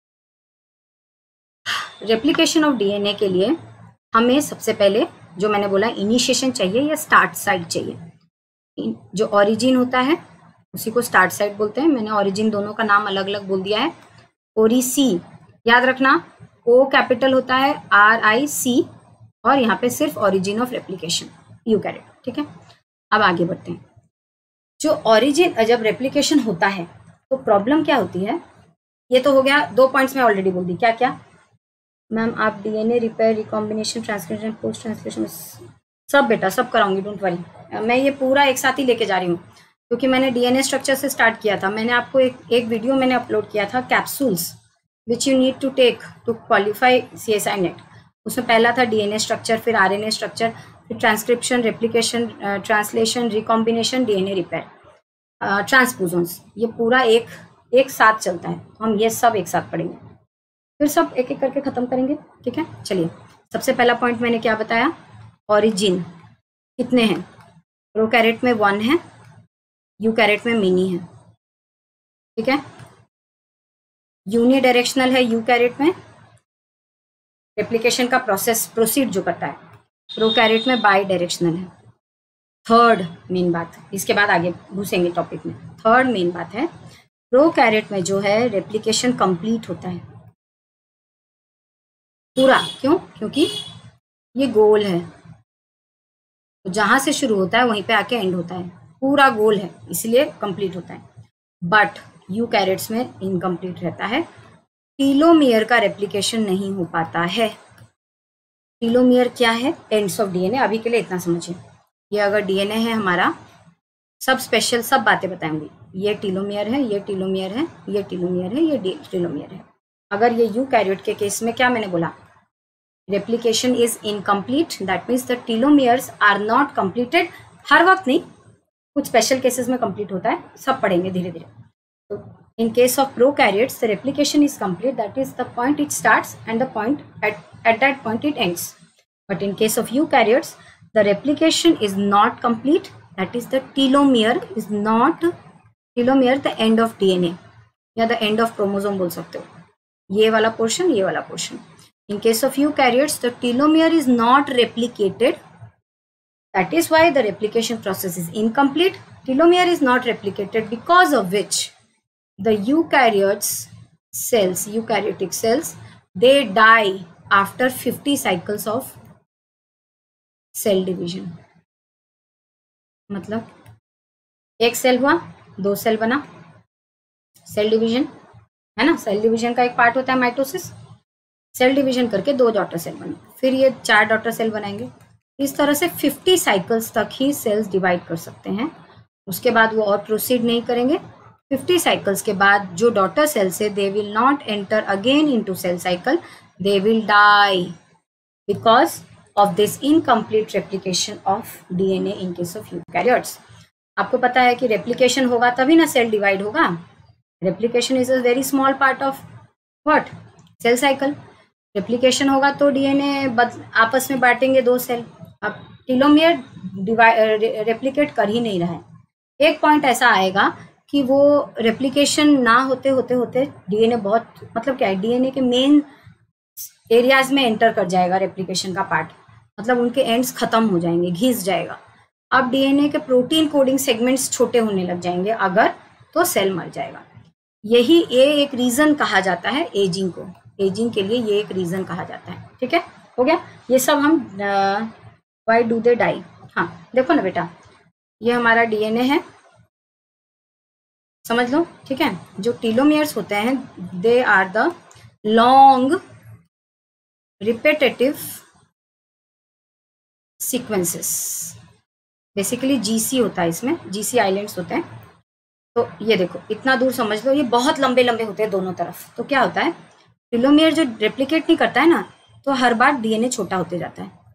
रेप्लिकेशन ऑफ डीएनए के लिए हमें सबसे पहले जो मैंने बोला इनिशिएशन चाहिए या स्टार्ट साइट चाहिए। जो ओरिजिन होता है उसी को स्टार्ट साइट बोलते हैं। मैंने ओरिजिन दोनों का नाम अलग अलग बोल दिया है। ओरिसी याद रखना, ओ कैपिटल होता है, RIC, और यहाँ पे सिर्फ ओरिजिन ऑफ रेप्लिकेशन यूकैरियोट। ठीक है, अब आगे बढ़ते हैं। जो ओरिजिन जब रेप्लिकेशन होता है तो प्रॉब्लम क्या होती है, ये तो हो गया 2 पॉइंट्स में ऑलरेडी बोल दी। क्या क्या मैम? आप DNA repair, recombination, transcription, post translation सब बेटा सब कराऊंगी, डोंट वरी। मैं ये पूरा एक साथ ही लेके जा रही हूँ क्योंकि मैंने डीएनए स्ट्रक्चर से स्टार्ट किया था। मैंने आपको एक वीडियो मैंने अपलोड किया था, capsules which you need to take to qualify CSI NET. उसमें पहला था डीएनए स्ट्रक्चर, फिर RNA स्ट्रक्चर, फिर transcription, replication, translation, recombination, DNA repair, transposons. ये पूरा एक साथ चलता है। हम ये सब एक साथ पढ़ेंगे, फिर सब एक एक करके खत्म करेंगे। ठीक है, चलिए। सबसे पहला पॉइंट मैंने क्या बताया, ओरिजिन कितने हैं? प्रोकैरियोट में 1 है, यूकैरियोट में मिनी है। ठीक है, यूनिडायरेक्शनल है यूकैरियोट में, रेप्लिकेशन का प्रोसीड जो करता है। प्रोकैरियोट में बाई डायरेक्शनल है। थर्ड मेन बात, इसके बाद आगे घुसेंगे टॉपिक में। थर्ड मेन बात है, प्रोकैरियोट में जो है रेप्लिकेशन कंप्लीट होता है पूरा। क्यों? क्योंकि ये गोल है, तो जहां से शुरू होता है वहीं पे आके एंड होता है। पूरा गोल है इसलिए कंप्लीट होता है। बट यूकैरियोट्स में इनकम्प्लीट रहता है। टीलोमियर का रेप्लिकेशन नहीं हो पाता है। टीलोमियर क्या है? Ends of DNA. अभी के लिए इतना समझिए, ये अगर डीएनए है हमारा, सब स्पेशल सब बातें बताएंगे। ये टीलोमियर है, ये टीलोमियर है, ये टीलोमियर है, ये टीलोमियर है। अगर ये यूकैरियोट के केस में क्या मैंने बोला, replication is incomplete, that means the telomeres are not completed. हर वक्त नहीं, कुछ स्पेशल केसेस में कंप्लीट होता है, सब पढ़ेंगे धीरे धीरे। तो in case of prokaryotes the replication is complete, that is the point it starts and the point at that point it ends. But in case of eukaryotes, the replication is not complete, that is the telomere is not, telomere the end of DNA या the end of chromosome बोल सकते हो, ये वाला portion, ये वाला portion. In case of eukaryotes, the telomere is not replicated, that is why the replication process is incomplete. Telomere is not replicated, because of which the eukaryotes cells, eukaryotic cells, they die after 50 cycles of cell division। मतलब एक cell हुआ, 2 cell बना, cell division है ना। Cell division का एक part होता है माइटोसिस। सेल डिवीजन करके 2 डॉटर सेल बने, फिर ये 4 डॉटर सेल बनाएंगे। इस तरह से 50 साइकिल्स तक ही सेल्स डिवाइड कर सकते हैं। उसके बाद वो और प्रोसीड नहीं करेंगे। 50 साइकिल्स के बाद जो डॉटर सेल्स है, they will not enter again into cell cycle, they will die because of this incomplete replication of DNA in case of eukaryotes। आपको पता है कि रेप्लिकेशन होगा तभी ना सेल डिवाइड होगा। Replication is a very small part of what, cell cycle. Replication होगा तो डीएनए आपस में बांटेंगे 2 सेल। अब टीलोमियर रेप्लिकेट कर ही नहीं रहा है। एक पॉइंट ऐसा आएगा कि वो रेप्लिकेशन ना होते होते होते डीएनए बहुत, मतलब क्या है, डीएनए के मेन एरियाज में एंटर कर जाएगा रेप्लिकेशन का पार्ट, मतलब उनके एंड्स खत्म हो जाएंगे, घिस जाएगा। अब डीएनए के प्रोटीन कोडिंग सेगमेंट्स छोटे होने लग जाएंगे अगर, तो सेल मर जाएगा। यही ये एक रीजन कहा जाता है एजिंग को, एजिंग के लिए ये एक रीजन कहा जाता है। ठीक है, हो गया ये सब। हम व्हाई डू दे डाई, हाँ देखो ना बेटा, ये हमारा डीएनए है, समझ लो। ठीक है, जो टीलोमियर्स होते हैं, they are the long repetitive sequences. Basically GC होता है इसमें, जीसी आइलैंड्स होते हैं। तो ये देखो इतना दूर समझ लो, ये बहुत लंबे लंबे होते हैं दोनों तरफ। तो क्या होता है, टीलोमियर जो रेप्लिकेट नहीं करता है ना, तो हर बार डीएनए छोटा होते जाता है।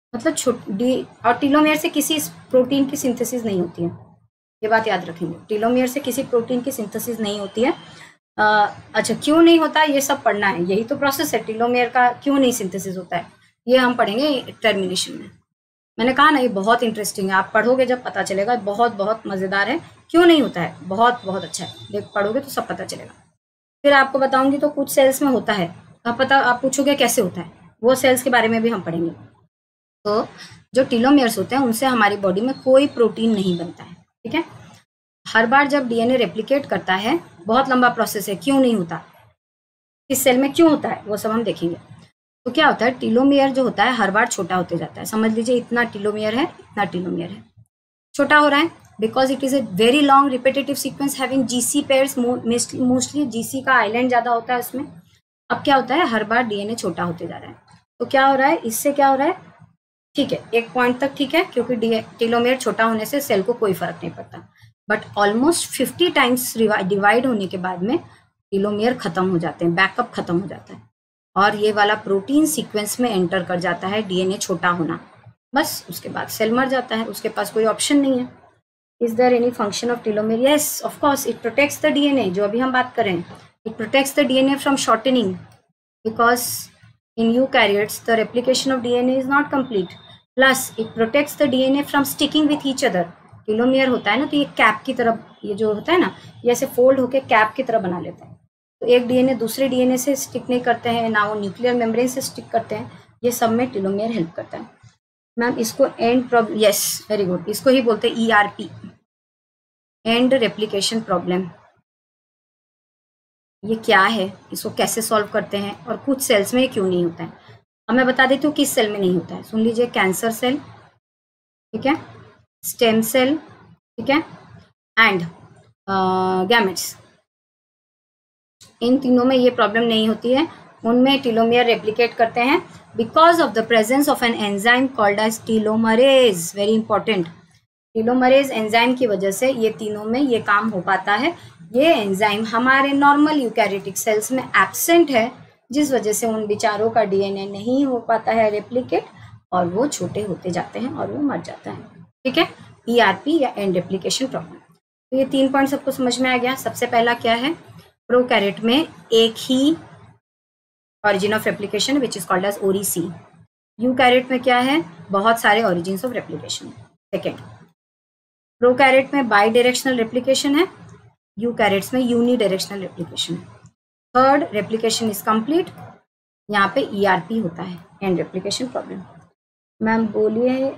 मतलब और टीलोमेयर से किसी प्रोटीन की सिंथेसिस नहीं होती है, ये बात याद रखेंगे। टीलोमेयर से किसी प्रोटीन की सिंथेसिस नहीं होती है। अच्छा, क्यों नहीं होता ये सब पढ़ना है, यही तो प्रोसेस है टीलोमेयर का, क्यों नहीं सिंथेसिस होता है ये हम पढ़ेंगे टर्मिनेशन में। मैंने कहा ना ये बहुत इंटरेस्टिंग है, आप पढ़ोगे जब पता चलेगा, बहुत बहुत मजेदार है। क्यों नहीं होता है, बहुत बहुत अच्छा है, देख पढ़ोगे तो सब पता चलेगा। फिर आपको बताऊंगी तो कुछ सेल्स में होता है, आप पूछोगे कैसे होता है, वो सेल्स के बारे में भी हम पढ़ेंगे। तो जो टीलोमेयर्स होते हैं उनसे हमारी बॉडी में कोई प्रोटीन नहीं बनता है, ठीक है। हर बार जब डीएनए रेप्लिकेट करता है, बहुत लंबा प्रोसेस है, क्यों नहीं होता, इस सेल में क्यों होता है, वो सब हम देखेंगे। तो क्या होता है, टीलोमेयर जो होता है हर बार छोटा होते जाता है। समझ लीजिए इतना टीलोमेयर है, इतना टीलोमेयर है, छोटा हो रहा है because it is a very long repetitive sequence having GC pairs, mostly GC का आइलैंड ज्यादा होता है उसमें। अब क्या होता है, हर बार डीएनए छोटा होते जा रहा है, तो क्या हो रहा है, इससे क्या हो रहा है, ठीक है एक पॉइंट तक ठीक है, क्योंकि टीलोमेयर छोटा होने से सेल को कोई फर्क नहीं पड़ता। बट ऑलमोस्ट 50 टाइम्स डिवाइड होने के बाद में टीलोमेयर खत्म हो जाते हैं, बैकअप खत्म हो जाता है, और ये वाला प्रोटीन सीक्वेंस में एंटर कर जाता है डीएनए छोटा होना। बस उसके बाद सेल मर जाता है, उसके पास कोई ऑप्शन नहीं है। Is there any function of telomere? Yes of course, it protects the DNA, जो अभी हम बात कर रहे हैं। It protects the DNA from shortening because in eukaryotes the replication of DNA is not complete, plus it protects the DNA from sticking with each other। Telomere होता है ना, तो ये कैप की तरह, ये जो होता है ना, ये ऐसे फोल्ड होके कैप की तरह बना लेता है, तो एक डीएनए दूसरे डीएनए से स्टिक नहीं करते हैं ना, वो न्यूक्लियर मेम्ब्रेन से स्टिक करते हैं, ये सब में टीलोमेयर हेल्प करता है। मैम इसको end problem, yes very good, इसको ही बोलते हैं ERP, एंड रेप्लिकेशन प्रॉब्लम। ये क्या है, इसको कैसे सॉल्व करते हैं, और कुछ सेल्स में ये क्यों नहीं होता है। अब मैं बता देती हूँ किस सेल में नहीं होता है, सुन लीजिए। कैंसर सेल, ठीक है, स्टेम सेल, ठीक है, एंड गैमेट्स, इन तीनों में ये प्रॉब्लम नहीं होती है। उनमें टीलोमेयर रेप्लिकेट करते हैं because of the presence of an enzyme called as telomerase, very important. Telomerase enzyme की वजह से ये तीनों में ये काम हो पाता है। ये एंजाइम हमारे नॉर्मल यूकैरियोटिक सेल्स में एब्सेंट है, जिस वजह से उन बेचारों का डीएनए नहीं हो पाता है रेप्लिकेट, और वो छोटे होते जाते हैं और वो मर जाता है, ठीक है। ERP या एंड रेप्लिकेशन प्रॉब्लम। तो ये 3 पॉइंट सबको समझ में आ गया। सबसे पहला क्या है, प्रोकैरियोट में एक ही origin of replication which is called as ORIC। Eukaryote में क्या है, बहुत सारे origins of replication. Second, prokaryote में बाई डायरेक्शनल रेप्लिकेशन है, यूकैरियोट्स में यूनिडायरेक्शनल रेप्लिकेशन है। थर्ड, रेप्लिकेशन इज कंप्लीट, यहाँ पे ERP होता है, एंड रेप्लिकेशन प्रॉब्लम। मैम बोलिए,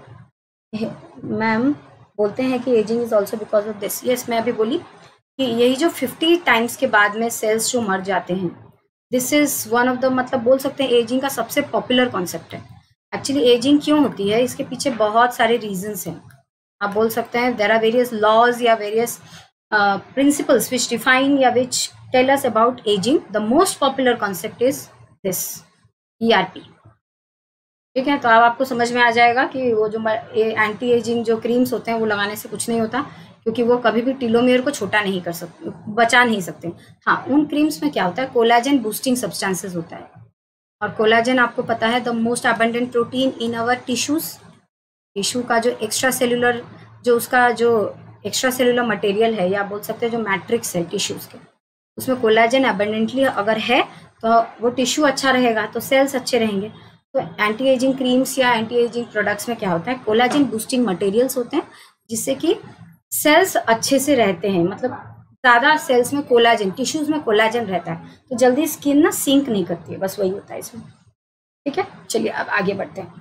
मैम बोलते हैं कि ageing is also because of this. Yes, मैं अभी बोली कि यही जो 50 टाइम्स के बाद में सेल्स जो मर जाते हैं, this is one of the, मतलब बोल सकते हैं एजिंग का सबसे पॉपुलर कॉन्सेप्ट है। एक्चुअली एजिंग क्यों होती है, इसके पीछे बहुत सारे रीजंस हैं। आप बोल सकते हैं देयर आर वेरियस लॉज या वेरियस principles which define या which tell us about aging. The most popular concept is this ERP, ठीक है। तो अब आपको समझ में आ जाएगा कि वो जो एंटी एजिंग जो क्रीम्स होते हैं वो लगाने से कुछ नहीं होता, क्योंकि वो कभी भी टीलोमेयर को छोटा नहीं कर सकते, बचा नहीं सकते। हाँ, उन क्रीम्स में क्या होता है, कोलाजन बूस्टिंग सब्सटेंसेस होता है, और कोलाजन आपको पता है the most abundant protein in our tissues. Tissue का जो एक्स्ट्रा सेलुलर, जो उसका जो एक्स्ट्रा सेलुलर मटेरियल है, या बोल सकते हैं जो मैट्रिक्स है टिश्यूज के, उसमें कोलाजन अबंडेंटली अगर है तो वो टिश्यू अच्छा रहेगा, तो सेल्स अच्छे रहेंगे। तो एंटी एजिंग क्रीम्स या एंटी एजिंग प्रोडक्ट्स में क्या होता है, कोलाजन बूस्टिंग मटेरियल्स होते हैं, जिससे कि सेल्स अच्छे से रहते हैं, मतलब ज़्यादा सेल्स में कोलाजन, टिश्यूज में कोलाजन रहता है, तो जल्दी स्किन ना सिंक नहीं करती है, बस वही होता है इसमें, ठीक है। चलिए अब आगे बढ़ते हैं,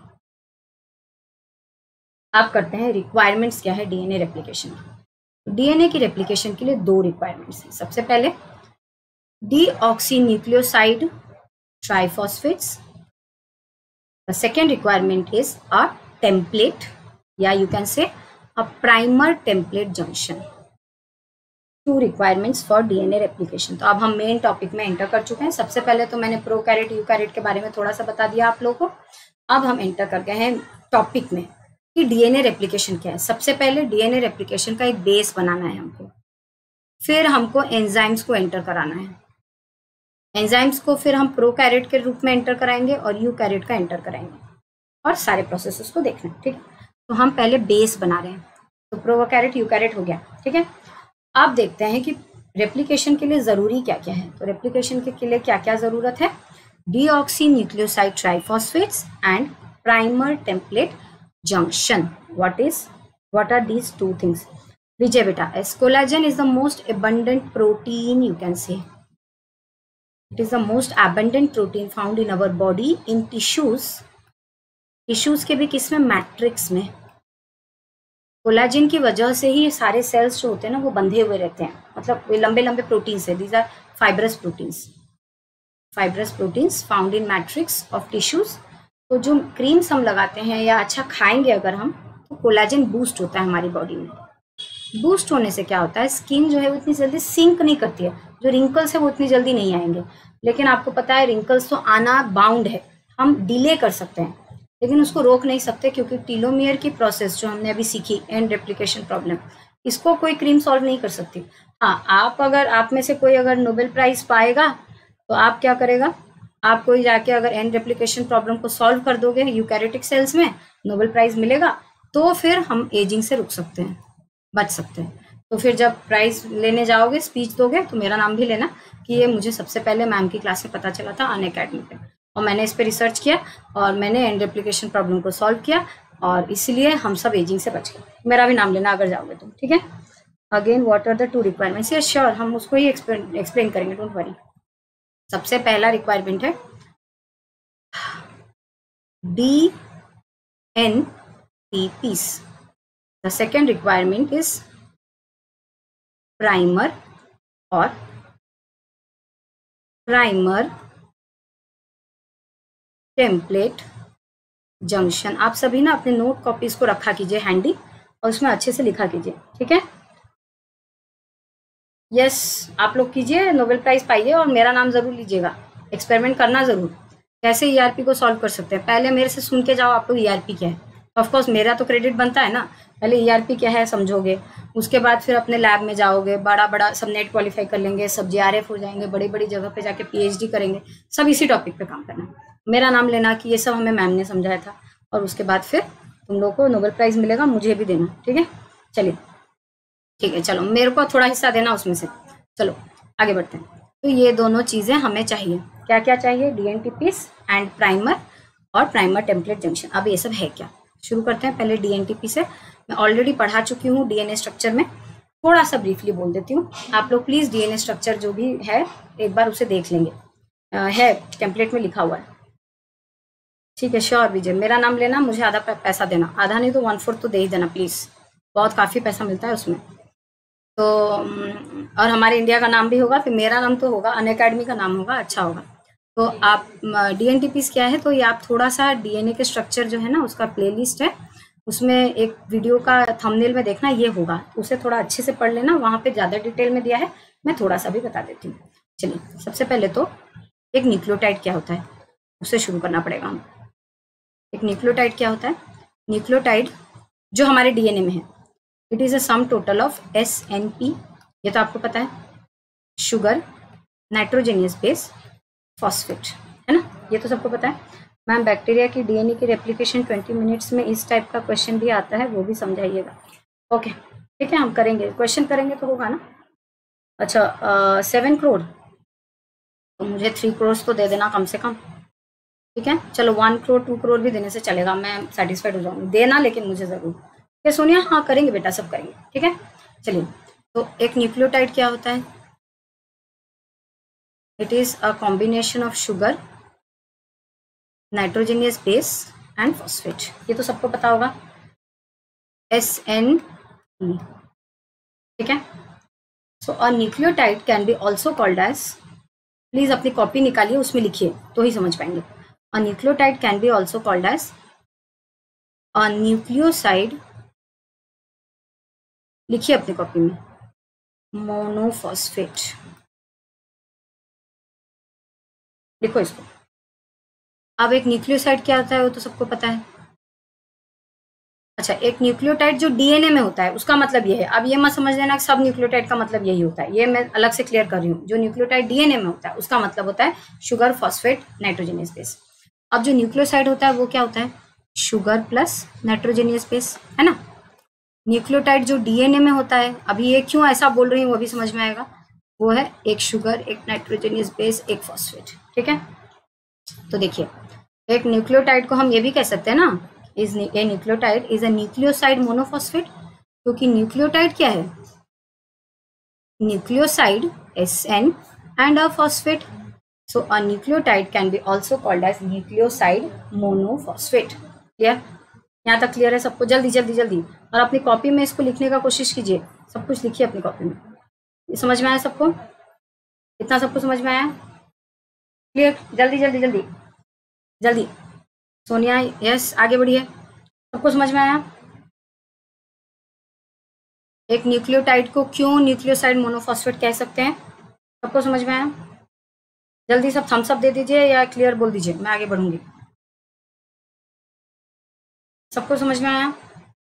आप करते हैं रिक्वायरमेंट्स क्या है डीएनए रेप्लिकेशन की। डीएनए की रेप्लिकेशन के लिए 2 रिक्वायरमेंट्स हैं। सबसे पहले deoxynucleoside triphosphates. The second requirement is a template, या you can say a primer template junction. 2 requirements for DNA replication. तो अब हम मेन टॉपिक में एंटर कर चुके हैं। सबसे पहले तो मैंने प्रोकैरियोट यूकैरियोट के बारे में थोड़ा सा बता दिया आप लोगों को। अब हम एंटर कर गए हैं टॉपिक में कि डीएनए रेप्लिकेशन क्या है। सबसे पहले डीएनए रेप्लिकेशन का एक बेस बनाना है हमको, फिर हमको एंजाइम्स को एंटर कराना है। एंजाइम्स को फिर हम प्रोकैरियोट के रूप में एंटर कराएंगे और यूकैरियोट का एंटर कराएंगे। और सारे प्रोसेसेस को देखना है, ठीक है। तो हम पहले बेस बना रहे हैं, तो प्रोकैरियोट यूकैरियोट हो गया, ठीक है। अब देखते हैं कि रेप्लिकेशन के लिए जरूरी क्या क्या है। तो रेप्लिकेशन के लिए क्या क्या जरूरत है, deoxy nucleoside triphosphates and primer template junction. what are these two things? Vijay beta, as collagen is the most abundant protein, you can say it is the most abundant protein found in our body in tissues के भी किस में, matrix में। Collagen की वजह से ही सारे sales जो होते हैं ना वो बंधे हुए रहते हैं, मतलब वे लंबे लंबे प्रोटीन्स है, these are fibrous proteins found in matrix of tissues. तो जो क्रीम्स हम लगाते हैं या अच्छा खाएंगे अगर हम, तो कोलाजिन बूस्ट होता है हमारी बॉडी में। बूस्ट होने से क्या होता है, स्किन जो है वो इतनी जल्दी सिंक नहीं करती है, जो रिंकल्स है वो इतनी जल्दी नहीं आएंगे। लेकिन आपको पता है रिंकल्स तो आना बाउंड है, हम डिले कर सकते हैं लेकिन उसको रोक नहीं सकते, क्योंकि टीलोमियर की प्रोसेस जो हमने अभी सीखी, एंड रेप्लिकेशन प्रॉब्लम, इसको कोई क्रीम सॉल्व नहीं कर सकती। हाँ, आप में से कोई अगर नोबेल प्राइज पाएगा तो आप क्या करेगा, आप कोई जाके अगर एंड रेप्लिकेशन प्रॉब्लम को सॉल्व कर दोगे यूकैरियोटिक सेल्स में, नोबेल प्राइज मिलेगा, तो फिर हम एजिंग से रुक सकते हैं, बच सकते हैं। तो फिर जब प्राइज लेने जाओगे, स्पीच दोगे, तो मेरा नाम भी लेना कि ये मुझे सबसे पहले मैम की क्लास में पता चला था अनअकैडमी पे, और मैंने इस पे रिसर्च किया और मैंने एंड रेप्लिकेशन प्रॉब्लम को सॉल्व किया, और इसलिए हम सब एजिंग से बच गए। मेरा भी नाम लेना अगर जाओगे तो, ठीक है। Again, what are the two requirements, ये श्योर हम उसको ही एक्सप्लेन करेंगे, डोंट वरी। सबसे पहला रिक्वायरमेंट है DNTPs। The second requirement is primer और प्राइमर टेम्पलेट जंक्शन। आप सभी ना अपने नोट कॉपीज को रखा कीजिए हैंडी, और उसमें अच्छे से लिखा कीजिए, ठीक है। यस, आप लोग कीजिए, नोबेल प्राइज पाइए और मेरा नाम जरूर लीजिएगा, एक्सपेरिमेंट करना जरूर। कैसे ईआरपी को सॉल्व कर सकते हैं, पहले मेरे से सुन के जाओ आप लोग ईआरपी क्या है। ऑफकोर्स मेरा तो क्रेडिट बनता है ना, पहले ईआरपी क्या है समझोगे, उसके बाद फिर अपने लैब में जाओगे, बड़ा सब नेट क्वालिफाई कर लेंगे, सब JRF हो जाएंगे, बड़ी बड़ी जगह पे जाके PhD करेंगे, सब इसी टॉपिक पे काम करना। मेरा नाम लेना कि ये सब हमें मैम ने समझाया था, और उसके बाद फिर तुम लोग को नोबेल प्राइज मिलेगा, मुझे भी देना, ठीक है। चलिए ठीक है, चलो मेरे को थोड़ा हिस्सा देना उसमें से। चलो आगे बढ़ते हैं। तो ये दोनों चीज़ें हमें चाहिए, क्या क्या चाहिए, DNTPs एंड प्राइमर और प्राइमर टेम्पलेट जंक्शन। अब ये सब है क्या, शुरू करते हैं पहले DNTP से। मैं ऑलरेडी पढ़ा चुकी हूँ DNA स्ट्रक्चर में, थोड़ा सा ब्रीफली बोल देती हूँ। आप लोग प्लीज़ DNA स्ट्रक्चर जो भी है एक बार उसे देख लेंगे, है टेम्पलेट में लिखा हुआ है, ठीक है। श्योर विजय, मेरा नाम लेना, मुझे आधा पैसा देना, आधा नहीं तो 1/4 तो दे ही देना प्लीज़, बहुत काफ़ी पैसा मिलता है उसमें। तो और हमारे इंडिया का नाम भी होगा, फिर मेरा नाम तो होगा, अनअकैडमी का नाम होगा, अच्छा होगा। तो आप DNTPs क्या है, तो ये आप थोड़ा सा DNA के स्ट्रक्चर जो है ना उसका प्लेलिस्ट है, उसमें एक वीडियो का थंबनेल में देखना, ये होगा, उसे थोड़ा अच्छे से पढ़ लेना, वहाँ पे ज़्यादा डिटेल में दिया है, मैं थोड़ा सा भी बता देती हूँ। चलिए, सबसे पहले तो एक न्यूक्लियोटाइड क्या होता है उससे शुरू करना पड़ेगा हम। एक न्यूक्लियोटाइड क्या होता है, न्यूक्लियोटाइड जो हमारे DNA में है, it is a sum total of SNP, ये तो आपको पता है, शुगर, नाइट्रोजेनियस बेस, फॉस्फेट, है ना, ये तो सबको पता है। मैम बैक्टीरिया की DNA की रेप्लिकेशन 20 मिनट्स में, इस टाइप का क्वेश्चन भी आता है, वो भी समझाइएगा। ओके ठीक है, हम करेंगे, क्वेश्चन करेंगे तो होगा ना। अच्छा 7 करोड़, तो मुझे 3 करोड़ तो दे देना कम से कम, ठीक है। चलो 1 करोड़ 2 करोड़ भी देने से चलेगा, मैं सेटिस्फाइड हो जाऊंगी, देना लेकिन मुझे ज़रूर, ठीक है सोनिया, हाँ करेंगे बेटा, सब करेंगे, ठीक है। चलिए, तो एक न्यूक्लियोटाइड क्या होता है, it is a combination of sugar, nitrogenous base and phosphate, ये तो सबको पता होगा, SNP, ठीक है। So a nucleotide can be also called as, please अपनी कॉपी निकालिए, उसमें लिखिए तो ही समझ पाएंगे। A nucleotide can be also called as a nucleoside, लिखिए अपनी कॉपी में, मोनोफॉस्फेट, लिखो इसको। अब एक न्यूक्लियोसाइड क्या होता है वो तो सबको पता है। अच्छा, एक न्यूक्लियोटाइड जो DNA में होता है उसका मतलब ये है, अब ये मत समझ लेना कि सब न्यूक्लियोटाइड का मतलब यही होता है, ये मैं अलग से क्लियर कर रही हूँ। जो न्यूक्लियोटाइड DNA में होता है उसका मतलब होता है शुगर, फॉस्फेट, नाइट्रोजेनियस बेस। अब जो न्यूक्लियोसाइड होता है वो क्या होता है, शुगर प्लस नाइट्रोजनियस बेस, है ना। न्यूक्लियोटाइड जो डीएनए में होता है, अभी ये क्यों ऐसा बोल रही हूँ वो भी समझ में आएगा, वो है एक शुगर, एक नाइट्रोजनियस बेस, एक फॉस्फेट, ठीक है। तो देखिए, एक न्यूक्लियोटाइड को हम ये भी कह सकते हैं ना, is a nucleotide is a nucleoside monophosphate, क्योंकि न्यूक्लियोटाइड क्या है, nucleoside SN and a phosphate. So a nucleotide can be also called as nucleoside monophosphate. Clear, यहाँ तक क्लियर है सबको? जल्दी जल्दी जल्दी, और अपनी कॉपी में इसको लिखने का कोशिश कीजिए, सब कुछ लिखिए अपनी कॉपी में। ये समझ में आया सबको? इतना सबको समझ में आया? क्लियर, जल्दी जल्दी जल्दी जल्दी। सोनिया, यस, आगे बढ़िए। सबको समझ में आया? एक न्यूक्लियोटाइड को क्यों न्यूक्लियोसाइड मोनोफॉस्फेट कह सकते हैं? सबको समझ में आया? जल्दी सब थम्स अप दे दीजिए या क्लियर बोल दीजिए, मैं आगे बढ़ूंगी। सबको समझ में आया?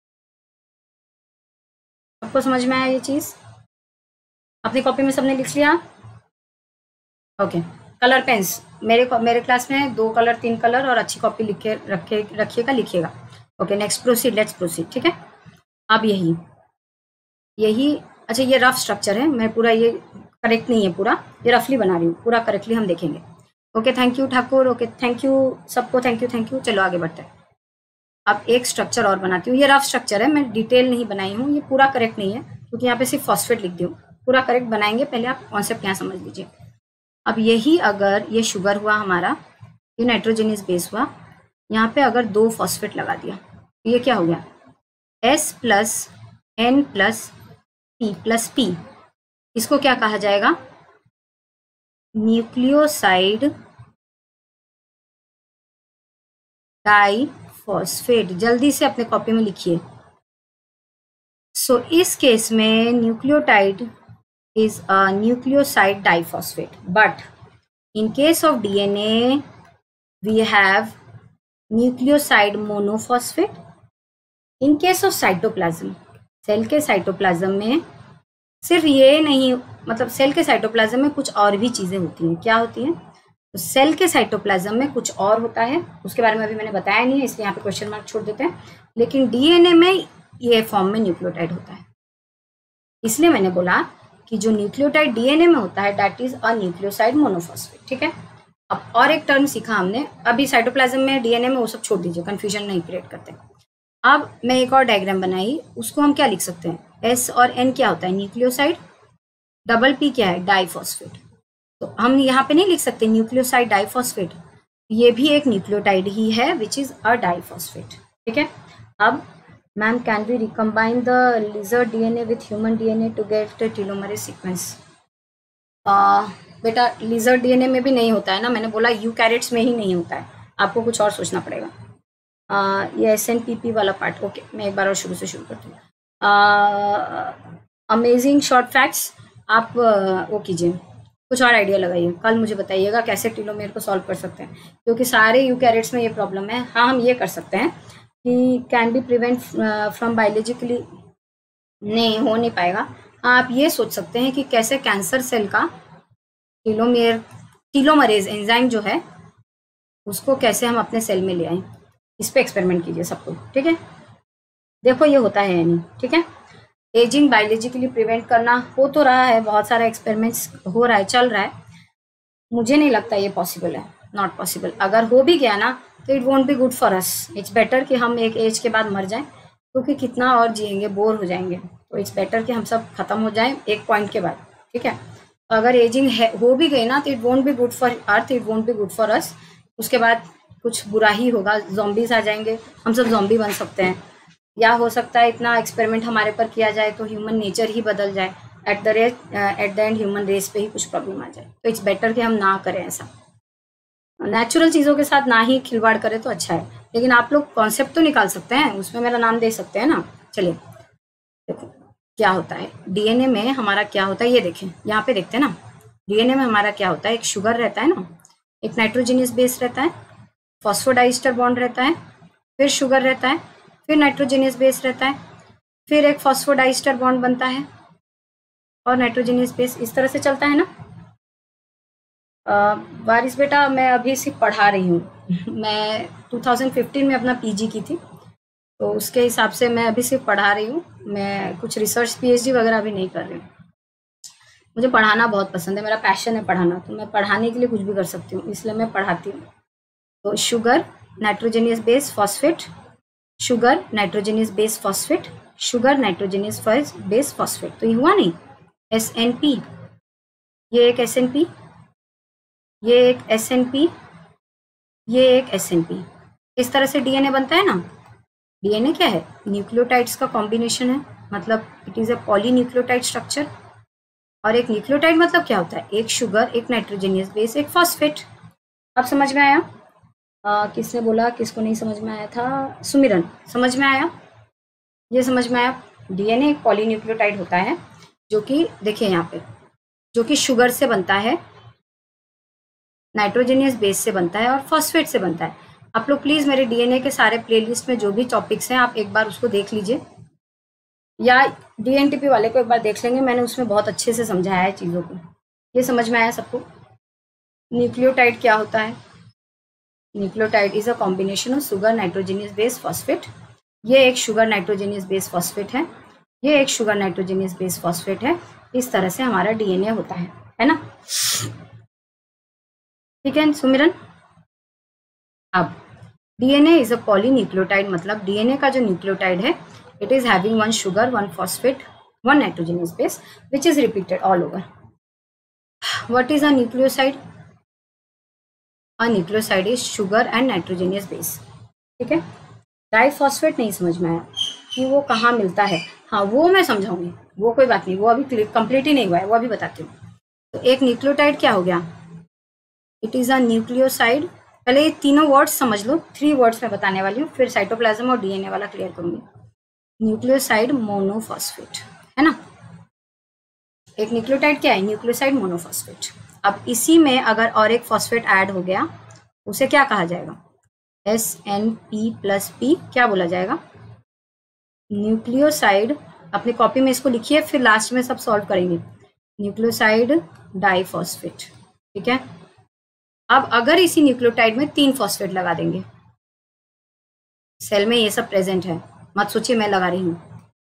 सबको समझ में आया ये चीज? अपनी कॉपी में सबने लिख लिया? ओके। कलर पेन्स, मेरे क्लास में 2 कलर 3 कलर और अच्छी कॉपी लिख के रखिएगा, लिखिएगा। Okay, next proceed, let's proceed, ठीक है। अब यही अच्छा, ये रफ स्ट्रक्चर है, मैं पूरा ये करेक्ट नहीं है, पूरा ये रफली बना रही हूँ, पूरा करेक्टली हम देखेंगे। Okay, thank you Thakur, okay thank you सबको, थैंक यू। चलो आगे बढ़ते हैं। अब एक स्ट्रक्चर और बनाती हूँ, ये रफ स्ट्रक्चर है, मैं डिटेल नहीं बनाई हूँ, ये पूरा करेक्ट नहीं है क्योंकि यहाँ पे सिर्फ फॉस्फेट लिख दी हूँ, पूरा करेक्ट बनाएंगे, पहले आप कॉन्सेप्ट यहाँ समझ लीजिए। अब यही अगर ये शुगर हुआ हमारा, ये नाइट्रोजनियस बेस हुआ, यहाँ पे अगर 2 फॉस्फेट लगा दिया, ये क्या हो गया, S plus N plus P plus P, इसको क्या कहा जाएगा, न्यूक्लियोसाइड डाइफॉस्फेट। जल्दी से अपने कॉपी में लिखिए। सो इस केस में nucleotide is a nucleoside diphosphate, but in case of DNA we have nucleoside monophosphate. in case of cytoplasm, cell के साइटोप्लाज्म में सिर्फ ये नहीं, मतलब सेल के साइटोप्लाज्म में कुछ और भी चीजें होती हैं। क्या होती हैं? तो सेल के साइटोप्लाज्म में कुछ और होता है, उसके बारे में अभी मैंने बताया नहीं है, इसलिए यहाँ पे क्वेश्चन मार्क छोड़ देते हैं। लेकिन डीएनए में ये फॉर्म में न्यूक्लियोटाइड होता है, इसलिए मैंने बोला कि जो न्यूक्लियोटाइड डीएनए में होता है that is a nucleoside monophosphate, ठीक है। अब और एक टर्म सीखा हमने, अभी साइटोप्लाज्म में डीएनए में वो सब छोड़ दीजिए, कंफ्यूजन नहीं क्रिएट करते। अब मैं एक और डायग्राम बनाई, उसको हम क्या लिख सकते हैं, S और N क्या होता है, न्यूक्लियोसाइड, डबल P क्या है, डाइफॉस्फेट। तो हम यहाँ पे नहीं लिख सकते न्यूक्लियोसाइड डाइफॉस्फेट, ये भी एक न्यूक्लियोटाइड ही है विच इज अ डाइफॉस्फेट, ठीक है। अब ma'am, can we recombine the lizard DNA with human DNA to get telomerase sequence? बेटा, लिजर्ड डीएनए में भी नहीं होता है ना, मैंने बोला यूकैरियोट्स में ही नहीं होता है, आपको कुछ और सोचना पड़ेगा। ये SNPP वाला पार्ट, ओके, मैं एक बार और शुरू से शुरू करती हूँ। अमेजिंग शॉर्ट फैक्ट्स, आप वो कीजिए, कुछ और आइडिया लगाइए, कल मुझे बताइएगा कैसे टेलोमेयर को सॉल्व कर सकते हैं, क्योंकि सारे यूकैरियोट्स में ये प्रॉब्लम है। हाँ, हम ये कर सकते हैं कि can be prevent from biologically, नहीं हो नहीं पाएगा। आप ये सोच सकते हैं कि कैसे कैंसर सेल का टीलोमरेज एंजाइम जो है उसको कैसे हम अपने सेल में ले आए, इस पे एक्सपेरिमेंट कीजिए सबको, ठीक है। देखो ये होता है या नहीं, ठीक है। एजिंग बायोलॉजिकली प्रिवेंट करना हो तो रहा है, बहुत सारा एक्सपेरिमेंट्स हो रहा है, चल रहा है, मुझे नहीं लगता ये पॉसिबल है, नॉट पॉसिबल। अगर हो भी गया ना तो it won't be good for us, it's better कि हम एक एज के बाद मर जाएं, क्योंकि कितना और जिएंगे, बोर हो जाएंगे, तो इट्स बेटर कि हम सब खत्म हो जाएं एक पॉइंट के बाद, ठीक है। तो अगर एजिंग हो भी गई ना तो it won't be good for earth, it won't be good for us, उसके बाद कुछ बुरा ही होगा, ज़ॉम्बीज आ जाएंगे, हम सब ज़ॉम्बी बन सकते हैं, या हो सकता है इतना एक्सपेरिमेंट हमारे पर किया जाए तो ह्यूमन नेचर ही बदल जाए, at the end human race पे ही कुछ प्रॉब्लम आ जाए, तो इट्स बेटर कि हम ना करें ऐसा, नेचुरल चीज़ों के साथ ना ही खिलवाड़ करें तो अच्छा है। लेकिन आप लोग कॉन्सेप्ट तो निकाल सकते हैं, उसमें मेरा नाम दे सकते हैं ना। चलिए देखो क्या होता है डीएनए में हमारा, क्या होता है ये देखें, यहाँ पे देखते हैं ना, डीएनए में हमारा क्या होता है, एक शुगर रहता है ना, एक नाइट्रोजनियस बेस रहता है, फॉस्फोडाइस्टर बॉन्ड रहता है, फिर शुगर रहता है, फिर नाइट्रोजनियस बेस रहता है, फिर एक फॉस्फोडाइस्टर बॉन्ड बनता है और नाइट्रोजनियस बेस, इस तरह से चलता है ना। वारिस बेटा मैं अभी सिर्फ पढ़ा रही हूँ। मैं 2015 में अपना पीजी की थी, तो उसके हिसाब से मैं अभी सिर्फ पढ़ा रही हूँ। मैं कुछ रिसर्च पीएचडी वगैरह अभी नहीं कर रही हूँ। मुझे पढ़ाना बहुत पसंद है, मेरा पैशन है पढ़ाना, तो मैं पढ़ाने के लिए कुछ भी कर सकती हूँ, इसलिए मैं पढ़ाती हूँ। तो sugar nitrogenous base phosphate, sugar nitrogenous base phosphate, sugar nitrogenous base phosphate. तो ये हुआ नहीं, SNP, ये एक SNP, ये एक SNP, ये एक SNP। इस तरह से डीएनए बनता है ना। डीएनए क्या है? न्यूक्लियोटाइड्स का कॉम्बिनेशन है, मतलब it is a polynucleotide structure. और एक न्यूक्लियोटाइड मतलब क्या होता है? एक शुगर, एक नाइट्रोजनियस बेस, एक फॉस्फेट। अब समझ में आया? किसने बोला, किसको नहीं समझ में आया था? सुमिरन, समझ में आया? ये समझ में आया? डीएनए एक पॉलीन्यूक्लियोटाइड होता है, जो कि देखिए यहाँ पे, जो कि शुगर से बनता है, नाइट्रोजनियस बेस से बनता है और फॉस्फेट से बनता है। आप लोग प्लीज मेरे डीएनए के सारे प्लेलिस्ट में जो भी टॉपिक्स हैं आप एक बार उसको देख लीजिए, या डीएनटीपी वाले को एक बार देख लेंगे, मैंने उसमें बहुत अच्छे से समझाया है चीज़ों को। ये समझ में आया सबको? न्यूक्लियोटाइड क्या होता है? Nucleotide is a combination of sugar nitrogenous base phosphate. ये एक शुगर नाइट्रोजनियस बेस फॉस्फेट है, ये एक शुगर नाइट्रोजनियस बेस फॉस्फेट है। इस तरह से हमारा डीएनए होता है ना? ठीक है सुमिरन। अब डीएनए इज अ पॉलीन्यूक्लियोटाइड, मतलब डीएनए का जो न्यूक्लियोटाइड है, it is having one sugar, one phosphate, one nitrogenous base, which is repeated all over. What is a nucleoside? A nucleoside is sugar and nitrogenous base. ठीक है, diphosphate नहीं समझ में आया कि वो कहाँ मिलता है? हाँ वो मैं समझाऊंगी, वो कोई बात नहीं, वो अभी कंप्लीट ही नहीं हुआ है, वो अभी बताती हूँ। तो एक न्यूक्लियोटाइड क्या हो गया? It is a nucleoside. पहले ये तीनों वर्ड्स समझ लो, 3 वर्ड्स मैं बताने वाली हूँ, फिर साइटोप्लाज्म और डीएनए वाला क्लियर करूंगी। न्यूक्लियोसाइड मोनोफॉस्फेट, है ना? एक न्यूक्लियोटाइड क्या है? Nucleoside monophosphate. अब इसी में अगर और एक फॉस्फेट ऐड हो गया, उसे क्या कहा जाएगा? SNP+P क्या बोला जाएगा? न्यूक्लियोसाइड। अपनी कॉपी में इसको लिखिए, फिर लास्ट में सब सॉल्व करेंगे। Nucleoside diphosphate. ठीक है, अब अगर इसी न्यूक्लियोटाइड में 3 फॉस्फेट लगा देंगे, सेल में ये सब प्रेजेंट है, मत सोचिए मैं लगा रही हूँ,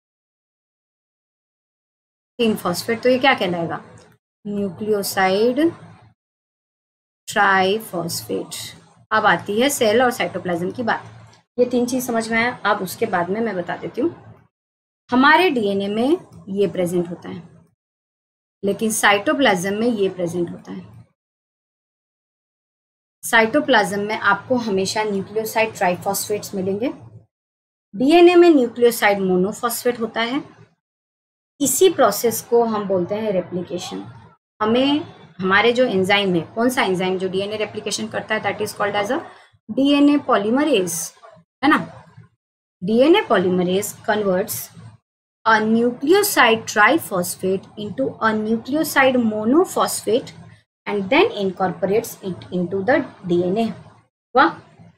3 फॉस्फेट, तो ये क्या कहलाएगा? Nucleoside triphosphate. अब आती है सेल और साइटोप्लाज्म की बात। ये 3 चीज समझ में आया? अब उसके बाद में मैं बता देती हूँ। हमारे डीएनए में ये प्रेजेंट होता है, लेकिन साइटोप्लाज्म में ये प्रेजेंट होता है। साइटोप्लाज्म में आपको हमेशा न्यूक्लियोसाइड ट्राइफॉस्फेट्स मिलेंगे, डीएनए में न्यूक्लियोसाइड मोनोफॉस्फेट होता है। इसी प्रोसेस को हम बोलते हैं रेप्लिकेशन। हमें हमारे जो एंजाइम है, कौन सा एंजाइम जो डीएनए रेप्लिकेशन करता है, that is called as a DNA polymerase, है ना? DNA polymerase converts a nucleoside triphosphate into a nucleoside monophosphate and then incorporates it into the DNA. वाह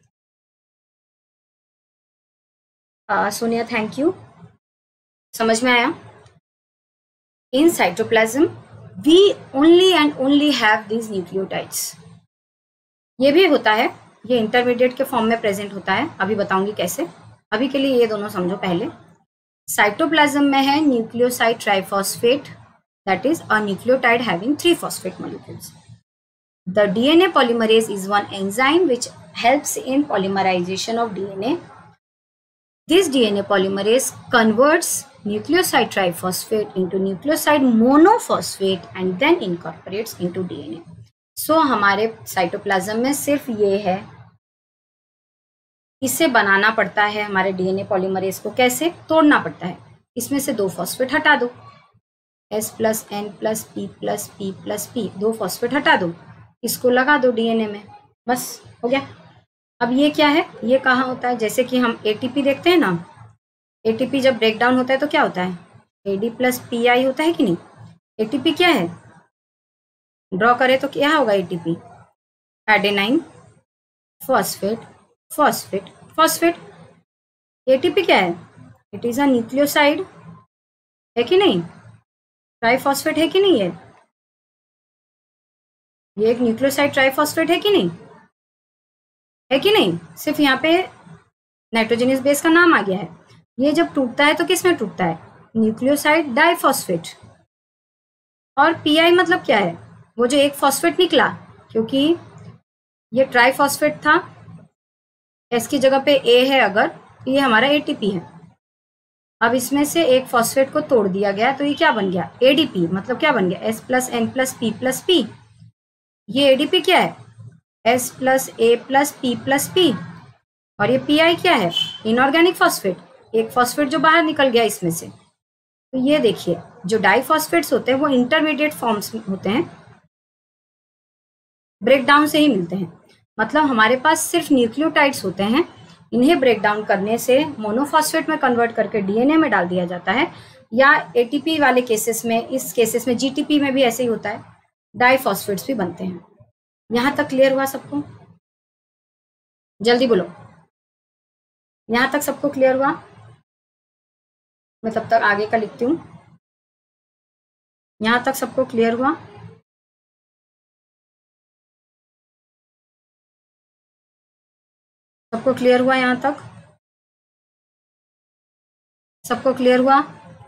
सोनिया, थैंक यू। समझ में आया? In cytoplasm we only and only have these nucleotides. ये भी होता है, ये इंटरमीडिएट के फॉर्म में प्रेजेंट होता है, अभी बताऊंगी कैसे। अभी के लिए ये दोनों समझो पहले। साइटोप्लाज्म में है nucleoside triphosphate, that is a nucleotide having 3 phosphate molecules. The DNA polymerase is one enzyme which helps in polymerization of DNA. This DNA polymerase converts nucleoside triphosphate into nucleoside monophosphate and then incorporates into DNA. So हमारे cytoplasm में सिर्फ ये है, इसे बनाना पड़ता है हमारे DNA polymerase को। कैसे? तोड़ना पड़ता है, इसमें से 2 फॉस्फेट हटा दो, S+N+P+P+P, 2 फॉस्फेट हटा दो, इसको लगा दो डीएनए में, बस हो गया। अब ये क्या है? ये कहाँ होता है? जैसे कि हम एटीपी देखते हैं ना, एटीपी जब ब्रेक डाउन होता है तो क्या होता है? AD+PI होता है कि नहीं? एटीपी क्या है? ड्रॉ करें तो क्या होगा? ATP adenine phosphate phosphate phosphate. ATP क्या है? इट इज अ न्यूक्लियोसाइड, है कि नहीं? ट्राइफॉस्फेट है कि नहीं है? ये एक न्यूक्लियोसाइड ट्राइफॉस्फेट है कि नहीं, है कि नहीं? सिर्फ यहाँ पे नाइट्रोजनियस बेस का नाम आ गया है। ये जब टूटता है तो किस में टूटता है? Nucleoside diphosphate. और पीआई मतलब क्या है? वो जो एक फॉस्फेट निकला, क्योंकि ये ट्राइफॉस्फेट था, एस की जगह पे ए है अगर, तो ये हमारा एटीपी है। अब इसमें से एक फॉस्फेट को तोड़ दिया गया तो ये क्या बन गया? एडीपी। मतलब क्या बन गया? S plus N plus P plus P. ये एडीपी क्या है? S plus A plus P. और ये पीआई क्या है? Inorganic phosphate. एक फॉस्फेट जो बाहर निकल गया इसमें से। तो ये देखिए, जो डाइफॉस्फेट्स होते हैं वो इंटरमीडिएट फॉर्म्स होते हैं, ब्रेकडाउन से ही मिलते हैं। मतलब हमारे पास सिर्फ न्यूक्लियोटाइड्स होते हैं, इन्हें ब्रेक डाउन करने से मोनोफॉस्फेट में कन्वर्ट करके डीएनए में डाल दिया जाता है, या एटीपी वाले केसेस में, इस केसेस में जीटीपी में भी ऐसे ही होता है, डाइफॉस्फेट्स भी बनते हैं। यहां तक क्लियर हुआ सबको? जल्दी बोलो, यहां तक सबको क्लियर हुआ? मैं तब तक आगे का लिखती हूँ। यहां तक सबको क्लियर हुआ? सबको क्लियर हुआ? यहां तक सबको क्लियर हुआ?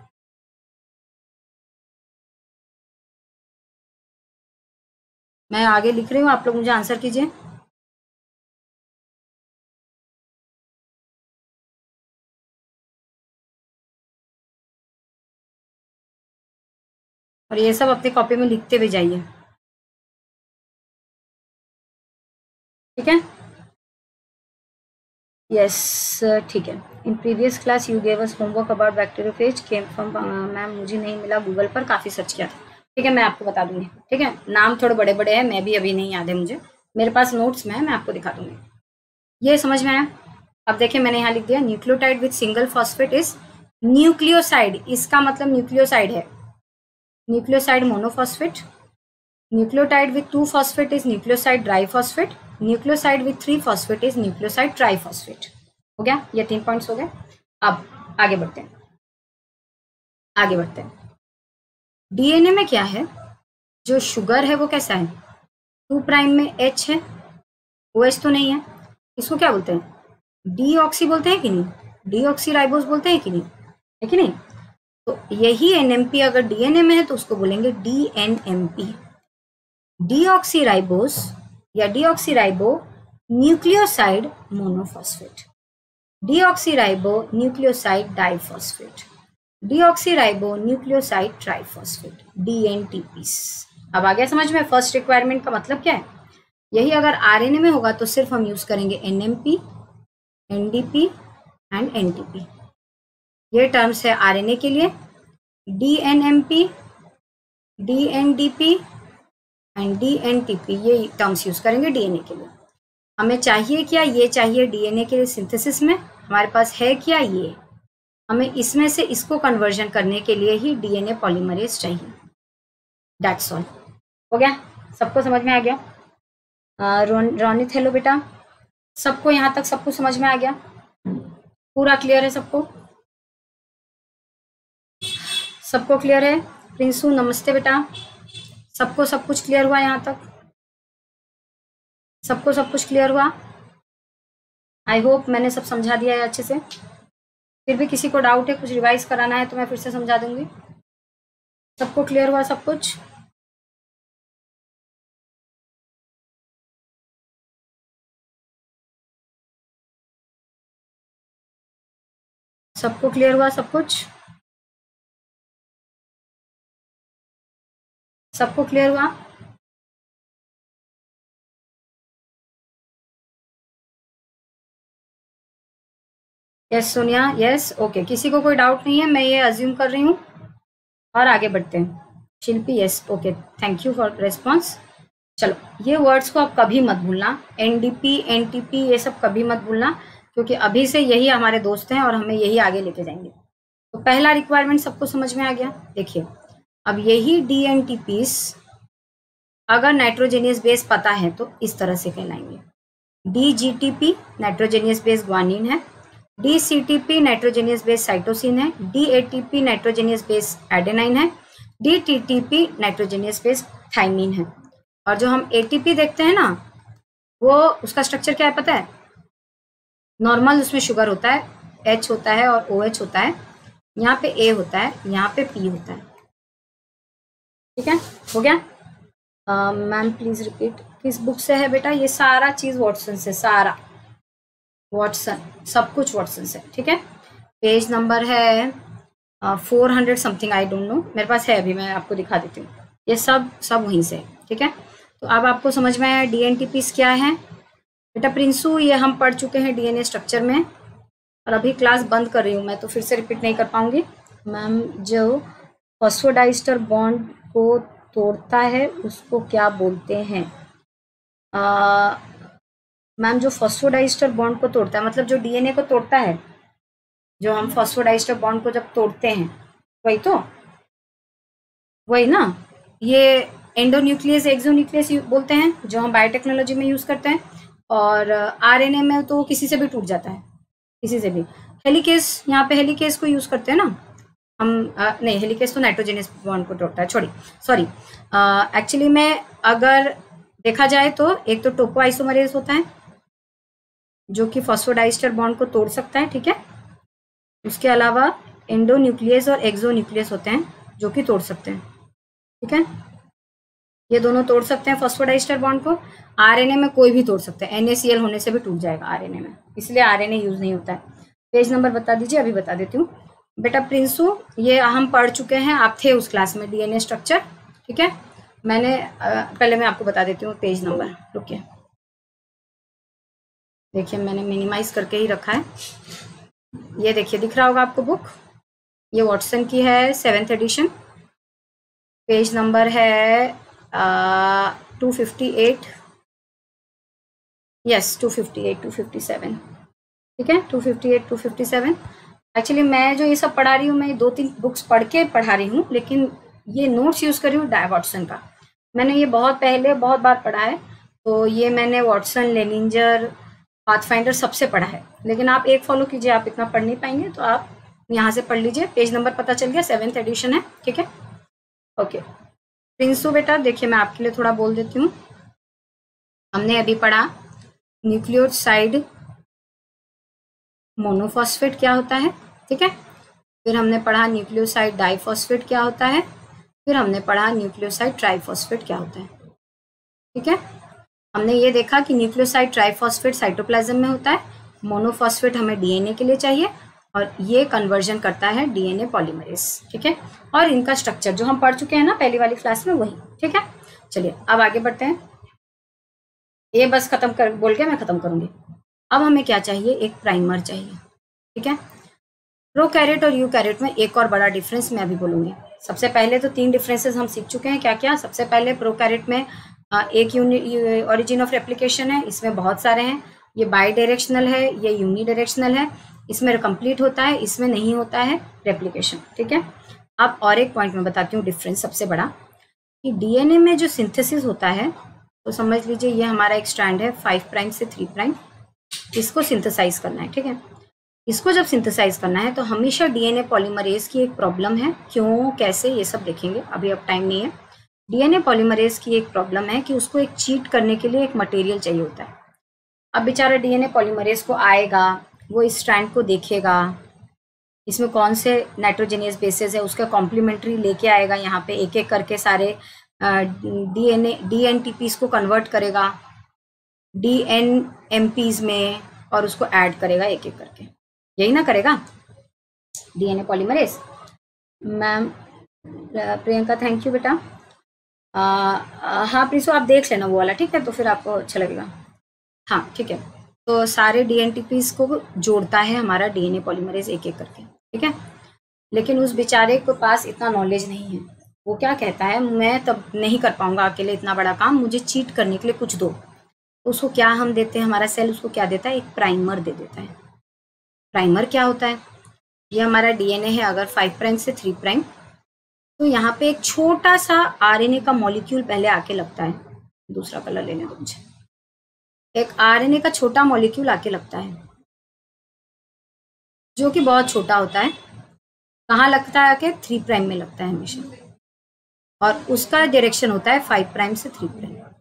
मैं आगे लिख रही हूँ, आप लोग मुझे आंसर कीजिए। और ये सब अपनी कॉपी में लिखते हुए जाइए, ठीक है? यस, ठीक है। In previous class you gave us homework about bacteriophage came from, ma'am मुझे नहीं मिला, गूगल पर काफ़ी सर्च किया था। ठीक है, मैं आपको बता दूंगी। ठीक है, नाम थोड़े बड़े बड़े हैं, मैं भी अभी नहीं याद है मुझे, मेरे पास नोट्स में है, मैं आपको दिखा दूंगी। ये समझ में आया? अब देखिए, मैंने यहाँ लिख दिया nucleotide with single phosphate is nucleoside. इसका मतलब न्यूक्लियोसाइड है, nucleoside monophosphate. Nucleotide with 2 phosphate is nucleoside diphosphate. Nucleoside with 3 phosphate is nucleoside triphosphate. हो गया? ये 3 पॉइंट्स हो गए। अब आगे बढ़ते हैं, आगे बढ़ते हैं। डीएनए में क्या है? जो शुगर है वो कैसा है? 2 प्राइम में H है, OH तो नहीं है। इसको क्या बोलते हैं? डीऑक्सी बोलते हैं कि नहीं? डीऑक्सी राइबोस बोलते हैं कि नहीं? है कि नहीं? तो यही NMP अगर डीएनए में है तो उसको बोलेंगे DNMP, डीऑक्सी राइबोस या deoxy ribo nucleoside monophosphate, deoxy ribo nucleoside diphosphate, deoxy ribo nucleoside triphosphate, DNTPs। अब आ गया समझ में? फर्स्ट रिक्वायरमेंट का मतलब क्या है? यही अगर आरएनए में होगा तो सिर्फ हम यूज करेंगे NMP, NDP एंड NTP। ये टर्म्स है आरएनए के लिए, DNMP, DNDP एंड DNTP, ये टर्म्स यूज करेंगे डीएनए के लिए। हमें चाहिए क्या? ये चाहिए डीएनए के लिए सिंथेसिस में, हमारे पास है क्या? ये हमें इसमें से इसको कन्वर्जन करने के लिए ही डीएनए पॉलीमरेज चाहिए। That's all. हो गया? सबको समझ में आ गया? रोनित हेलो बेटा, सबको यहाँ तक सबको समझ में आ गया? पूरा क्लियर है सबको? सबको क्लियर है? प्रिंसू नमस्ते बेटा, सबको सब कुछ क्लियर हुआ? यहाँ तक सबको सब कुछ क्लियर हुआ? आई होप मैंने सब समझा दिया है अच्छे से। फिर भी किसी को डाउट है, कुछ रिवाइज कराना है तो मैं फिर से समझा दूंगी। सबको क्लियर हुआ सब कुछ? सबको क्लियर हुआ सब कुछ? सबको क्लियर हुआ? Yes Sonia, yes, okay. किसी को कोई डाउट नहीं है, मैं ये अज्यूम कर रही हूँ। और आगे बढ़ते हैं। Shilpi, yes, okay, thank you for response. चलो, ये वर्ड्स को आप कभी मत भूलना, NDP, NTP ये सब कभी मत भूलना, क्योंकि अभी से यही हमारे दोस्त हैं और हमें यही आगे लेके जाएंगे। तो पहला रिक्वायरमेंट सबको समझ में आ गया? देखिए, अब यही DNTPs अगर नाइट्रोजेनियस बेस पता है तो इस तरह से कहलाएंगे। DGTP नाइट्रोजेनियस बेस ग्वानिन है, DCTP नाइट्रोजेनियस बेस साइटोसिन है, DATP नाइट्रोजेनियस बेस एडेनाइन है, DTTP नाइट्रोजेनियस बेस थाइमिन है। और जो हम ATP देखते हैं ना, वो उसका स्ट्रक्चर क्या है पता है? नॉर्मल उसमें शुगर होता है, H होता है और OH होता है, यहाँ पे A होता है, यहाँ पे P होता है। ठीक है, हो गया? मैम प्लीज रिपीट, किस बुक से है बेटा? ये सारा चीज वॉटसन से, सारा वॉटसन, सब कुछ वॉटसन से। ठीक है, पेज नंबर है 400 समथिंग, आई डोंट नो, मेरे पास है अभी, मैं आपको दिखा देती हूँ। ये सब वहीं से। ठीक है, तो अब आपको समझ में आया DNTPs क्या है बेटा? प्रिंसू, ये हम पढ़ चुके हैं DNA स्ट्रक्चर में, और अभी क्लास बंद कर रही हूँ मैं, तो फिर से रिपीट नहीं कर पाऊंगी। मैम, जो फॉस्फोडाइस्टर बॉन्ड को तोड़ता है उसको क्या बोलते हैं? मैम, जो फॉस्फोडाइस्टर बॉन्ड को तोड़ता है, मतलब जो DNA को तोड़ता है, जो हम फॉस्फोडाइस्टर बॉन्ड को जब तोड़ते हैं, वही तो, वही ना। ये एंडोन्यूक्लियस एक्सोन्यूक्लियस बोलते हैं, जो हम बायोटेक्नोलॉजी में यूज करते हैं। और RNA में तो किसी से भी टूट जाता है, किसी से भी। हेलिकेस, यहाँ पे हेलिकेस को यूज करते हैं ना हम, नहीं, हेलिकेस तो नाइट्रोजनस बॉन्ड को तोड़ता है, सॉरी। एक्चुअली में अगर देखा जाए तो एक तो टोपोआइसोमरेज होता है जो कि फॉस्फोडाइस्टर बॉन्ड को तोड़ सकता है। ठीक है, उसके अलावा एंडोन्यूक्लियस और एक्सोन्यूक्लियस होते हैं जो कि तोड़ सकते हैं। ठीक है, ये दोनों तोड़ सकते हैं फॉस्फोडाइस्टर बॉन्ड को। RNA में कोई भी तोड़ सकता है, NaCl होने से भी टूट जाएगा RNA में, इसलिए RNA यूज नहीं होता है। पेज नंबर बता दीजिए, अभी बता देती हूँ बेटा। प्रिंसू, ये हम पढ़ चुके हैं, आप थे उस क्लास में, DNA स्ट्रक्चर। ठीक है, मैंने पहले मैं आपको बता देती हूँ पेज नंबर, रुकिए, देखिए मैंने मिनिमाइज करके ही रखा है। ये देखिए, दिख रहा होगा आपको बुक, ये वॉटसन की है, 7th एडिशन, पेज नंबर है 258, यस 258, 257। ठीक है, 258, 257। एक्चुअली मैं जो ये सब पढ़ा रही हूँ, मैं 2-3 बुक्स पढ़ के पढ़ा रही हूँ, लेकिन ये नोट्स यूज कर रही हूँ वॉटसन का। मैंने ये बहुत पहले बहुत बार पढ़ा है, तो ये मैंने वॉटसन, लेनिंजर, पाथफाइंडर सबसे पढ़ा है, लेकिन आप एक फॉलो कीजिए, आप इतना पढ़ नहीं पाएंगे, तो आप यहाँ से पढ़ लीजिए। पेज नंबर पता चल गया, 7th एडिशन है। ठीक है, ओके। प्रिंसू बेटा, देखिए मैं आपके लिए थोड़ा बोल देती हूँ। हमने अभी पढ़ा न्यूक्लियोसाइड मोनोफॉस्फेट क्या होता है। ठीक है, फिर हमने पढ़ा न्यूक्लियोसाइड डाइफॉस्फेट क्या होता है, फिर हमने पढ़ा न्यूक्लियोसाइड ट्राइफॉस्फेट क्या होता है। ठीक है, हमने ये देखा कि न्यूक्लियोसाइड ट्राइफॉस्फेट साइटोप्लाज्म में होता है, मोनोफॉस्फेट हमें DNA के लिए चाहिए, और ये कन्वर्जन करता है DNA पॉलीमरेज। ठीक है, और इनका स्ट्रक्चर जो हम पढ़ चुके हैं ना पहली वाली क्लास में, वही। ठीक है, चलिए अब आगे बढ़ते हैं। ये बस खत्म कर बोल के मैं खत्म करूंगी। अब हमें क्या चाहिए? एक प्राइमर चाहिए। ठीक है, प्रोकैरियोट और यूकैरियोट में एक और बड़ा डिफरेंस मैं अभी बोलूंगी। सबसे पहले तो 3 डिफरेंसेस हम सीख चुके हैं, क्या क्या? सबसे पहले प्रोकैरियोट में एक ओरिजिन ऑफ रेप्लिकेशन है, इसमें बहुत सारे हैं। ये बाई डायरेक्शनल है, ये यूनिडायरेक्शनल है, इसमें कंप्लीट होता है, इसमें नहीं होता है रेप्लिकेशन। ठीक है, अब और एक पॉइंट में बताती हूँ डिफरेंस सबसे बड़ा, कि DNA में जो सिंथेसिस होता है, तो समझ लीजिए ये हमारा एक स्ट्रैंड है 5 प्राइम से 3 प्राइम, इसको सिंथेसाइज करना है। ठीक है, इसको जब सिंथेसाइज करना है तो हमेशा DNA पॉलीमरेज की एक प्रॉब्लम है। क्यों, कैसे, ये सब देखेंगे, अभी अब टाइम नहीं है। DNA पॉलीमरेज की एक प्रॉब्लम है कि उसको एक चीट करने के लिए एक मटेरियल चाहिए होता है। अब बेचारा DNA पॉलीमरेज को आएगा, वो इस स्ट्रैंड को देखेगा, इसमें कौन से नाइट्रोजनियस बेसेस है, उसका कॉम्प्लीमेंट्री लेके आएगा, यहाँ पे एक एक करके सारे DNTPs को कन्वर्ट करेगा DNMPs में, और उसको ऐड करेगा एक एक करके, यही ना करेगा DNA polymerase. Ma'am Priyanka, thank you बेटा। हाँ प्रिंसू, आप देख लेना वो वाला, ठीक है, तो फिर आपको अच्छा लगेगा। हाँ ठीक है, तो सारे DNTPs को जोड़ता है हमारा DNA पॉलीमरेज एक एक करके। ठीक है, लेकिन उस बेचारे के पास इतना नॉलेज नहीं है। वो क्या कहता है, मैं तब नहीं कर पाऊंगा अकेले इतना बड़ा काम, मुझे चीट करने के लिए कुछ दो। तो उसको क्या हम देते हैं, हमारा सेल उसको क्या देता है, एक प्राइमर दे देता है। प्राइमर क्या होता है? ये हमारा DNA है अगर 5 प्राइम से 3 प्राइम, तो यहाँ पे एक छोटा सा RNA का मॉलिक्यूल पहले आके लगता है। दूसरा कलर लेने दो मुझे। एक RNA का छोटा मॉलिक्यूल आके लगता है, जो कि बहुत छोटा होता है। कहाँ लगता है? आके 3 प्राइम में लगता है हमेशा, और उसका डायरेक्शन होता है 5 प्राइम से 3 prime.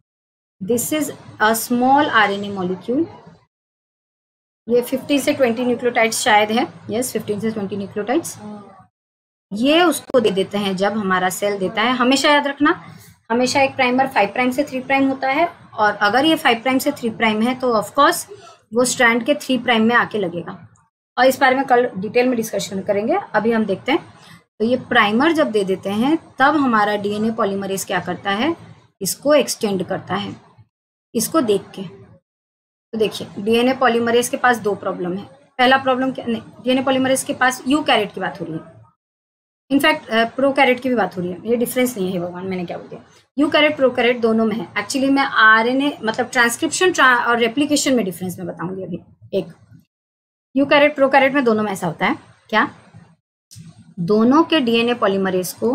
This is a small RNA molecule. ये 15 से 20 न्यूक्लियोटाइड्स शायद है, यस 15 से 20 न्यूक्लियोटाइड्स। ये उसको दे देते हैं जब हमारा सेल देता है। हमेशा याद रखना, हमेशा एक प्राइमर 5 प्राइम से 3 प्राइम होता है, और अगर ये 5 प्राइम से 3 प्राइम है तो ऑफकोर्स वो स्ट्रैंड के 3 प्राइम में आके लगेगा। और इस बारे में कल डिटेल में डिस्कशन करेंगे, अभी हम देखते हैं। तो ये प्राइमर जब दे देते हैं तब हमारा डीएनए पॉलीमरेज क्या करता है, इसको एक्सटेंड करता है, इसको देख के। तो देखिए डीएनए पॉलीमरेज के पास दो प्रॉब्लम है। पहला प्रॉब्लम क्या, नहीं, डीएनए पॉलीमरेज के पास यूकैरियोट की बात हो रही है, इनफैक्ट प्रोकैरियोट की भी बात हो रही है, ये डिफरेंस नहीं है, भगवान मैंने क्या बोल दिया, यूकैरियोट प्रोकैरियोट दोनों में है। एक्चुअली मैं आरएनए मतलब ट्रांसक्रिप्शन और रेप्लिकेशन में डिफरेंस में बताऊंगी अभी। एक यूकैरियोट प्रोकैरियोट में दोनों में ऐसा होता है क्या, दोनों के डीएनए पॉलीमरेज को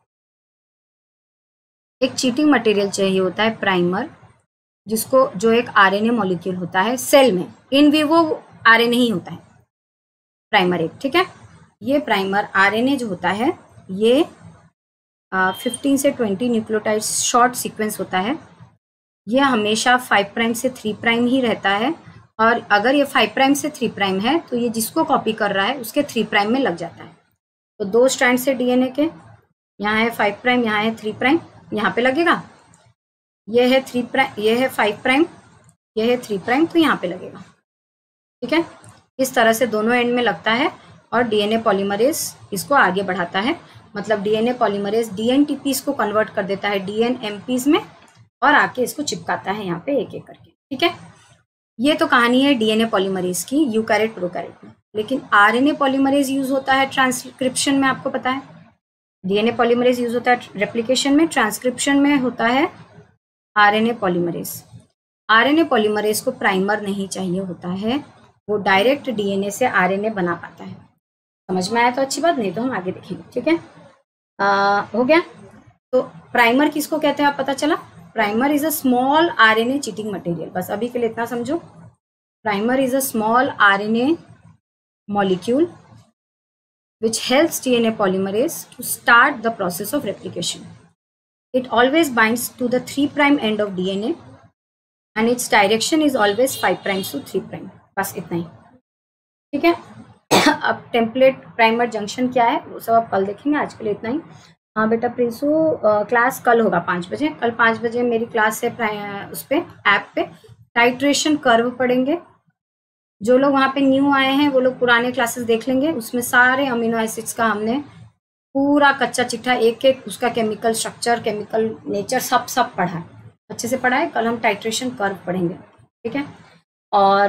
एक चीटिंग मटेरियल चाहिए होता है, प्राइमर, जिसको जो एक आरएनए मॉलिक्यूल होता है सेल में, इन विवो आरएनए ही होता है प्राइमर एक, ठीक है। ये प्राइमर आरएनए जो होता है ये 15 से 20 न्यूक्लियोटाइड्स शॉर्ट सीक्वेंस होता है। ये हमेशा 5 प्राइम से 3 प्राइम ही रहता है, और अगर ये 5 प्राइम से 3 प्राइम है तो ये जिसको कॉपी कर रहा है उसके 3 प्राइम में लग जाता है। तो दो स्ट्रैंड से डीएनए के, यहाँ है 5 प्राइम, यहाँ है 3 प्राइम, यहाँ पे लगेगा। ये है 3 प्राइम, ये है 5 प्राइम, ये है 3 प्राइम, तो यहाँ पे लगेगा, ठीक है। इस तरह से दोनों एंड में लगता है और डीएनए पॉलीमरेज इसको आगे बढ़ाता है। मतलब डीएनए पॉलीमरेज डीएनटीपीज को कन्वर्ट कर देता है डीएनएमपीज में और आके इसको चिपकाता है यहाँ पे एक एक करके, ठीक है। ये तो कहानी है डीएनए पॉलीमरेज की यूकैरियोट प्रोकैरियोट में। लेकिन आरएनए पॉलीमरेज यूज होता है ट्रांसक्रिप्शन में, आपको पता है। डीएनए पॉलीमरेज यूज होता है रेप्लिकेशन में, ट्रांसक्रिप्शन में होता है आरएनए पॉलीमरेज। आरएनए पॉलीमरेज को प्राइमर नहीं चाहिए होता है, वो डायरेक्ट डीएनए से आरएनए बना पाता है। समझ में आया तो अच्छी बात, नहीं तो हम आगे देखेंगे, ठीक है। हो गया। तो प्राइमर किसको कहते हैं आप पता चला, primer is a small RNA cheating material. बस अभी के लिए इतना समझो, primer is a small RNA molecule which helps DNA polymerase to start the process of replication. It always binds to the 3' end of DNA and its direction is always 5' to 3'. बस इतना ही, ठीक है। अब टेम्पलेट प्राइमर जंक्शन क्या है वो सब आप कल देखेंगे, आज के लिए इतना ही। हाँ बेटा प्रिंसू, क्लास कल होगा 5 बजे, कल 5 बजे मेरी क्लास है उस पर ऐप पे टाइट्रेशन कर्व पढ़ेंगे। जो लोग वहाँ पे न्यू आए हैं वो लोग पुराने क्लासेस देख लेंगे, उसमें सारे अमीनो एसिड्स का हमने पूरा कच्चा चिट्ठा, एक एक उसका केमिकल स्ट्रक्चर, केमिकल नेचर सब पढ़ा है, अच्छे से पढ़ा है। कल हम टाइट्रेशन कर्व पढ़ेंगे, ठीक है। और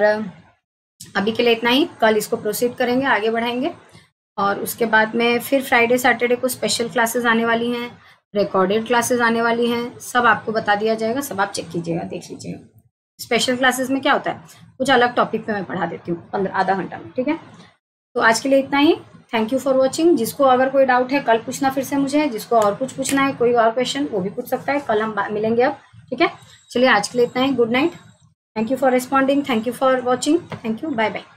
अभी के लिए इतना ही, कल इसको प्रोसीड करेंगे, आगे बढ़ाएंगे। और उसके बाद में फिर फ्राइडे सैटरडे को स्पेशल क्लासेस आने वाली हैं, रिकॉर्डेड क्लासेस आने वाली हैं, सब आपको बता दिया जाएगा, सब आप चेक कीजिएगा, देख लीजिएगा। स्पेशल क्लासेस में क्या होता है, कुछ अलग टॉपिक पे मैं पढ़ा देती हूँ आधा घंटा में, ठीक है। तो आज के लिए इतना ही, थैंक यू फॉर वॉचिंग। जिसको अगर कोई डाउट है कल पूछना फिर से मुझे, जिसको और कुछ पूछना है, कोई और क्वेश्चन, वो भी पूछ सकता है, कल हम मिलेंगे अब, ठीक है। चलिए आज के लिए इतना ही, good night, thank you for responding, thank you for watching, thank you, bye bye.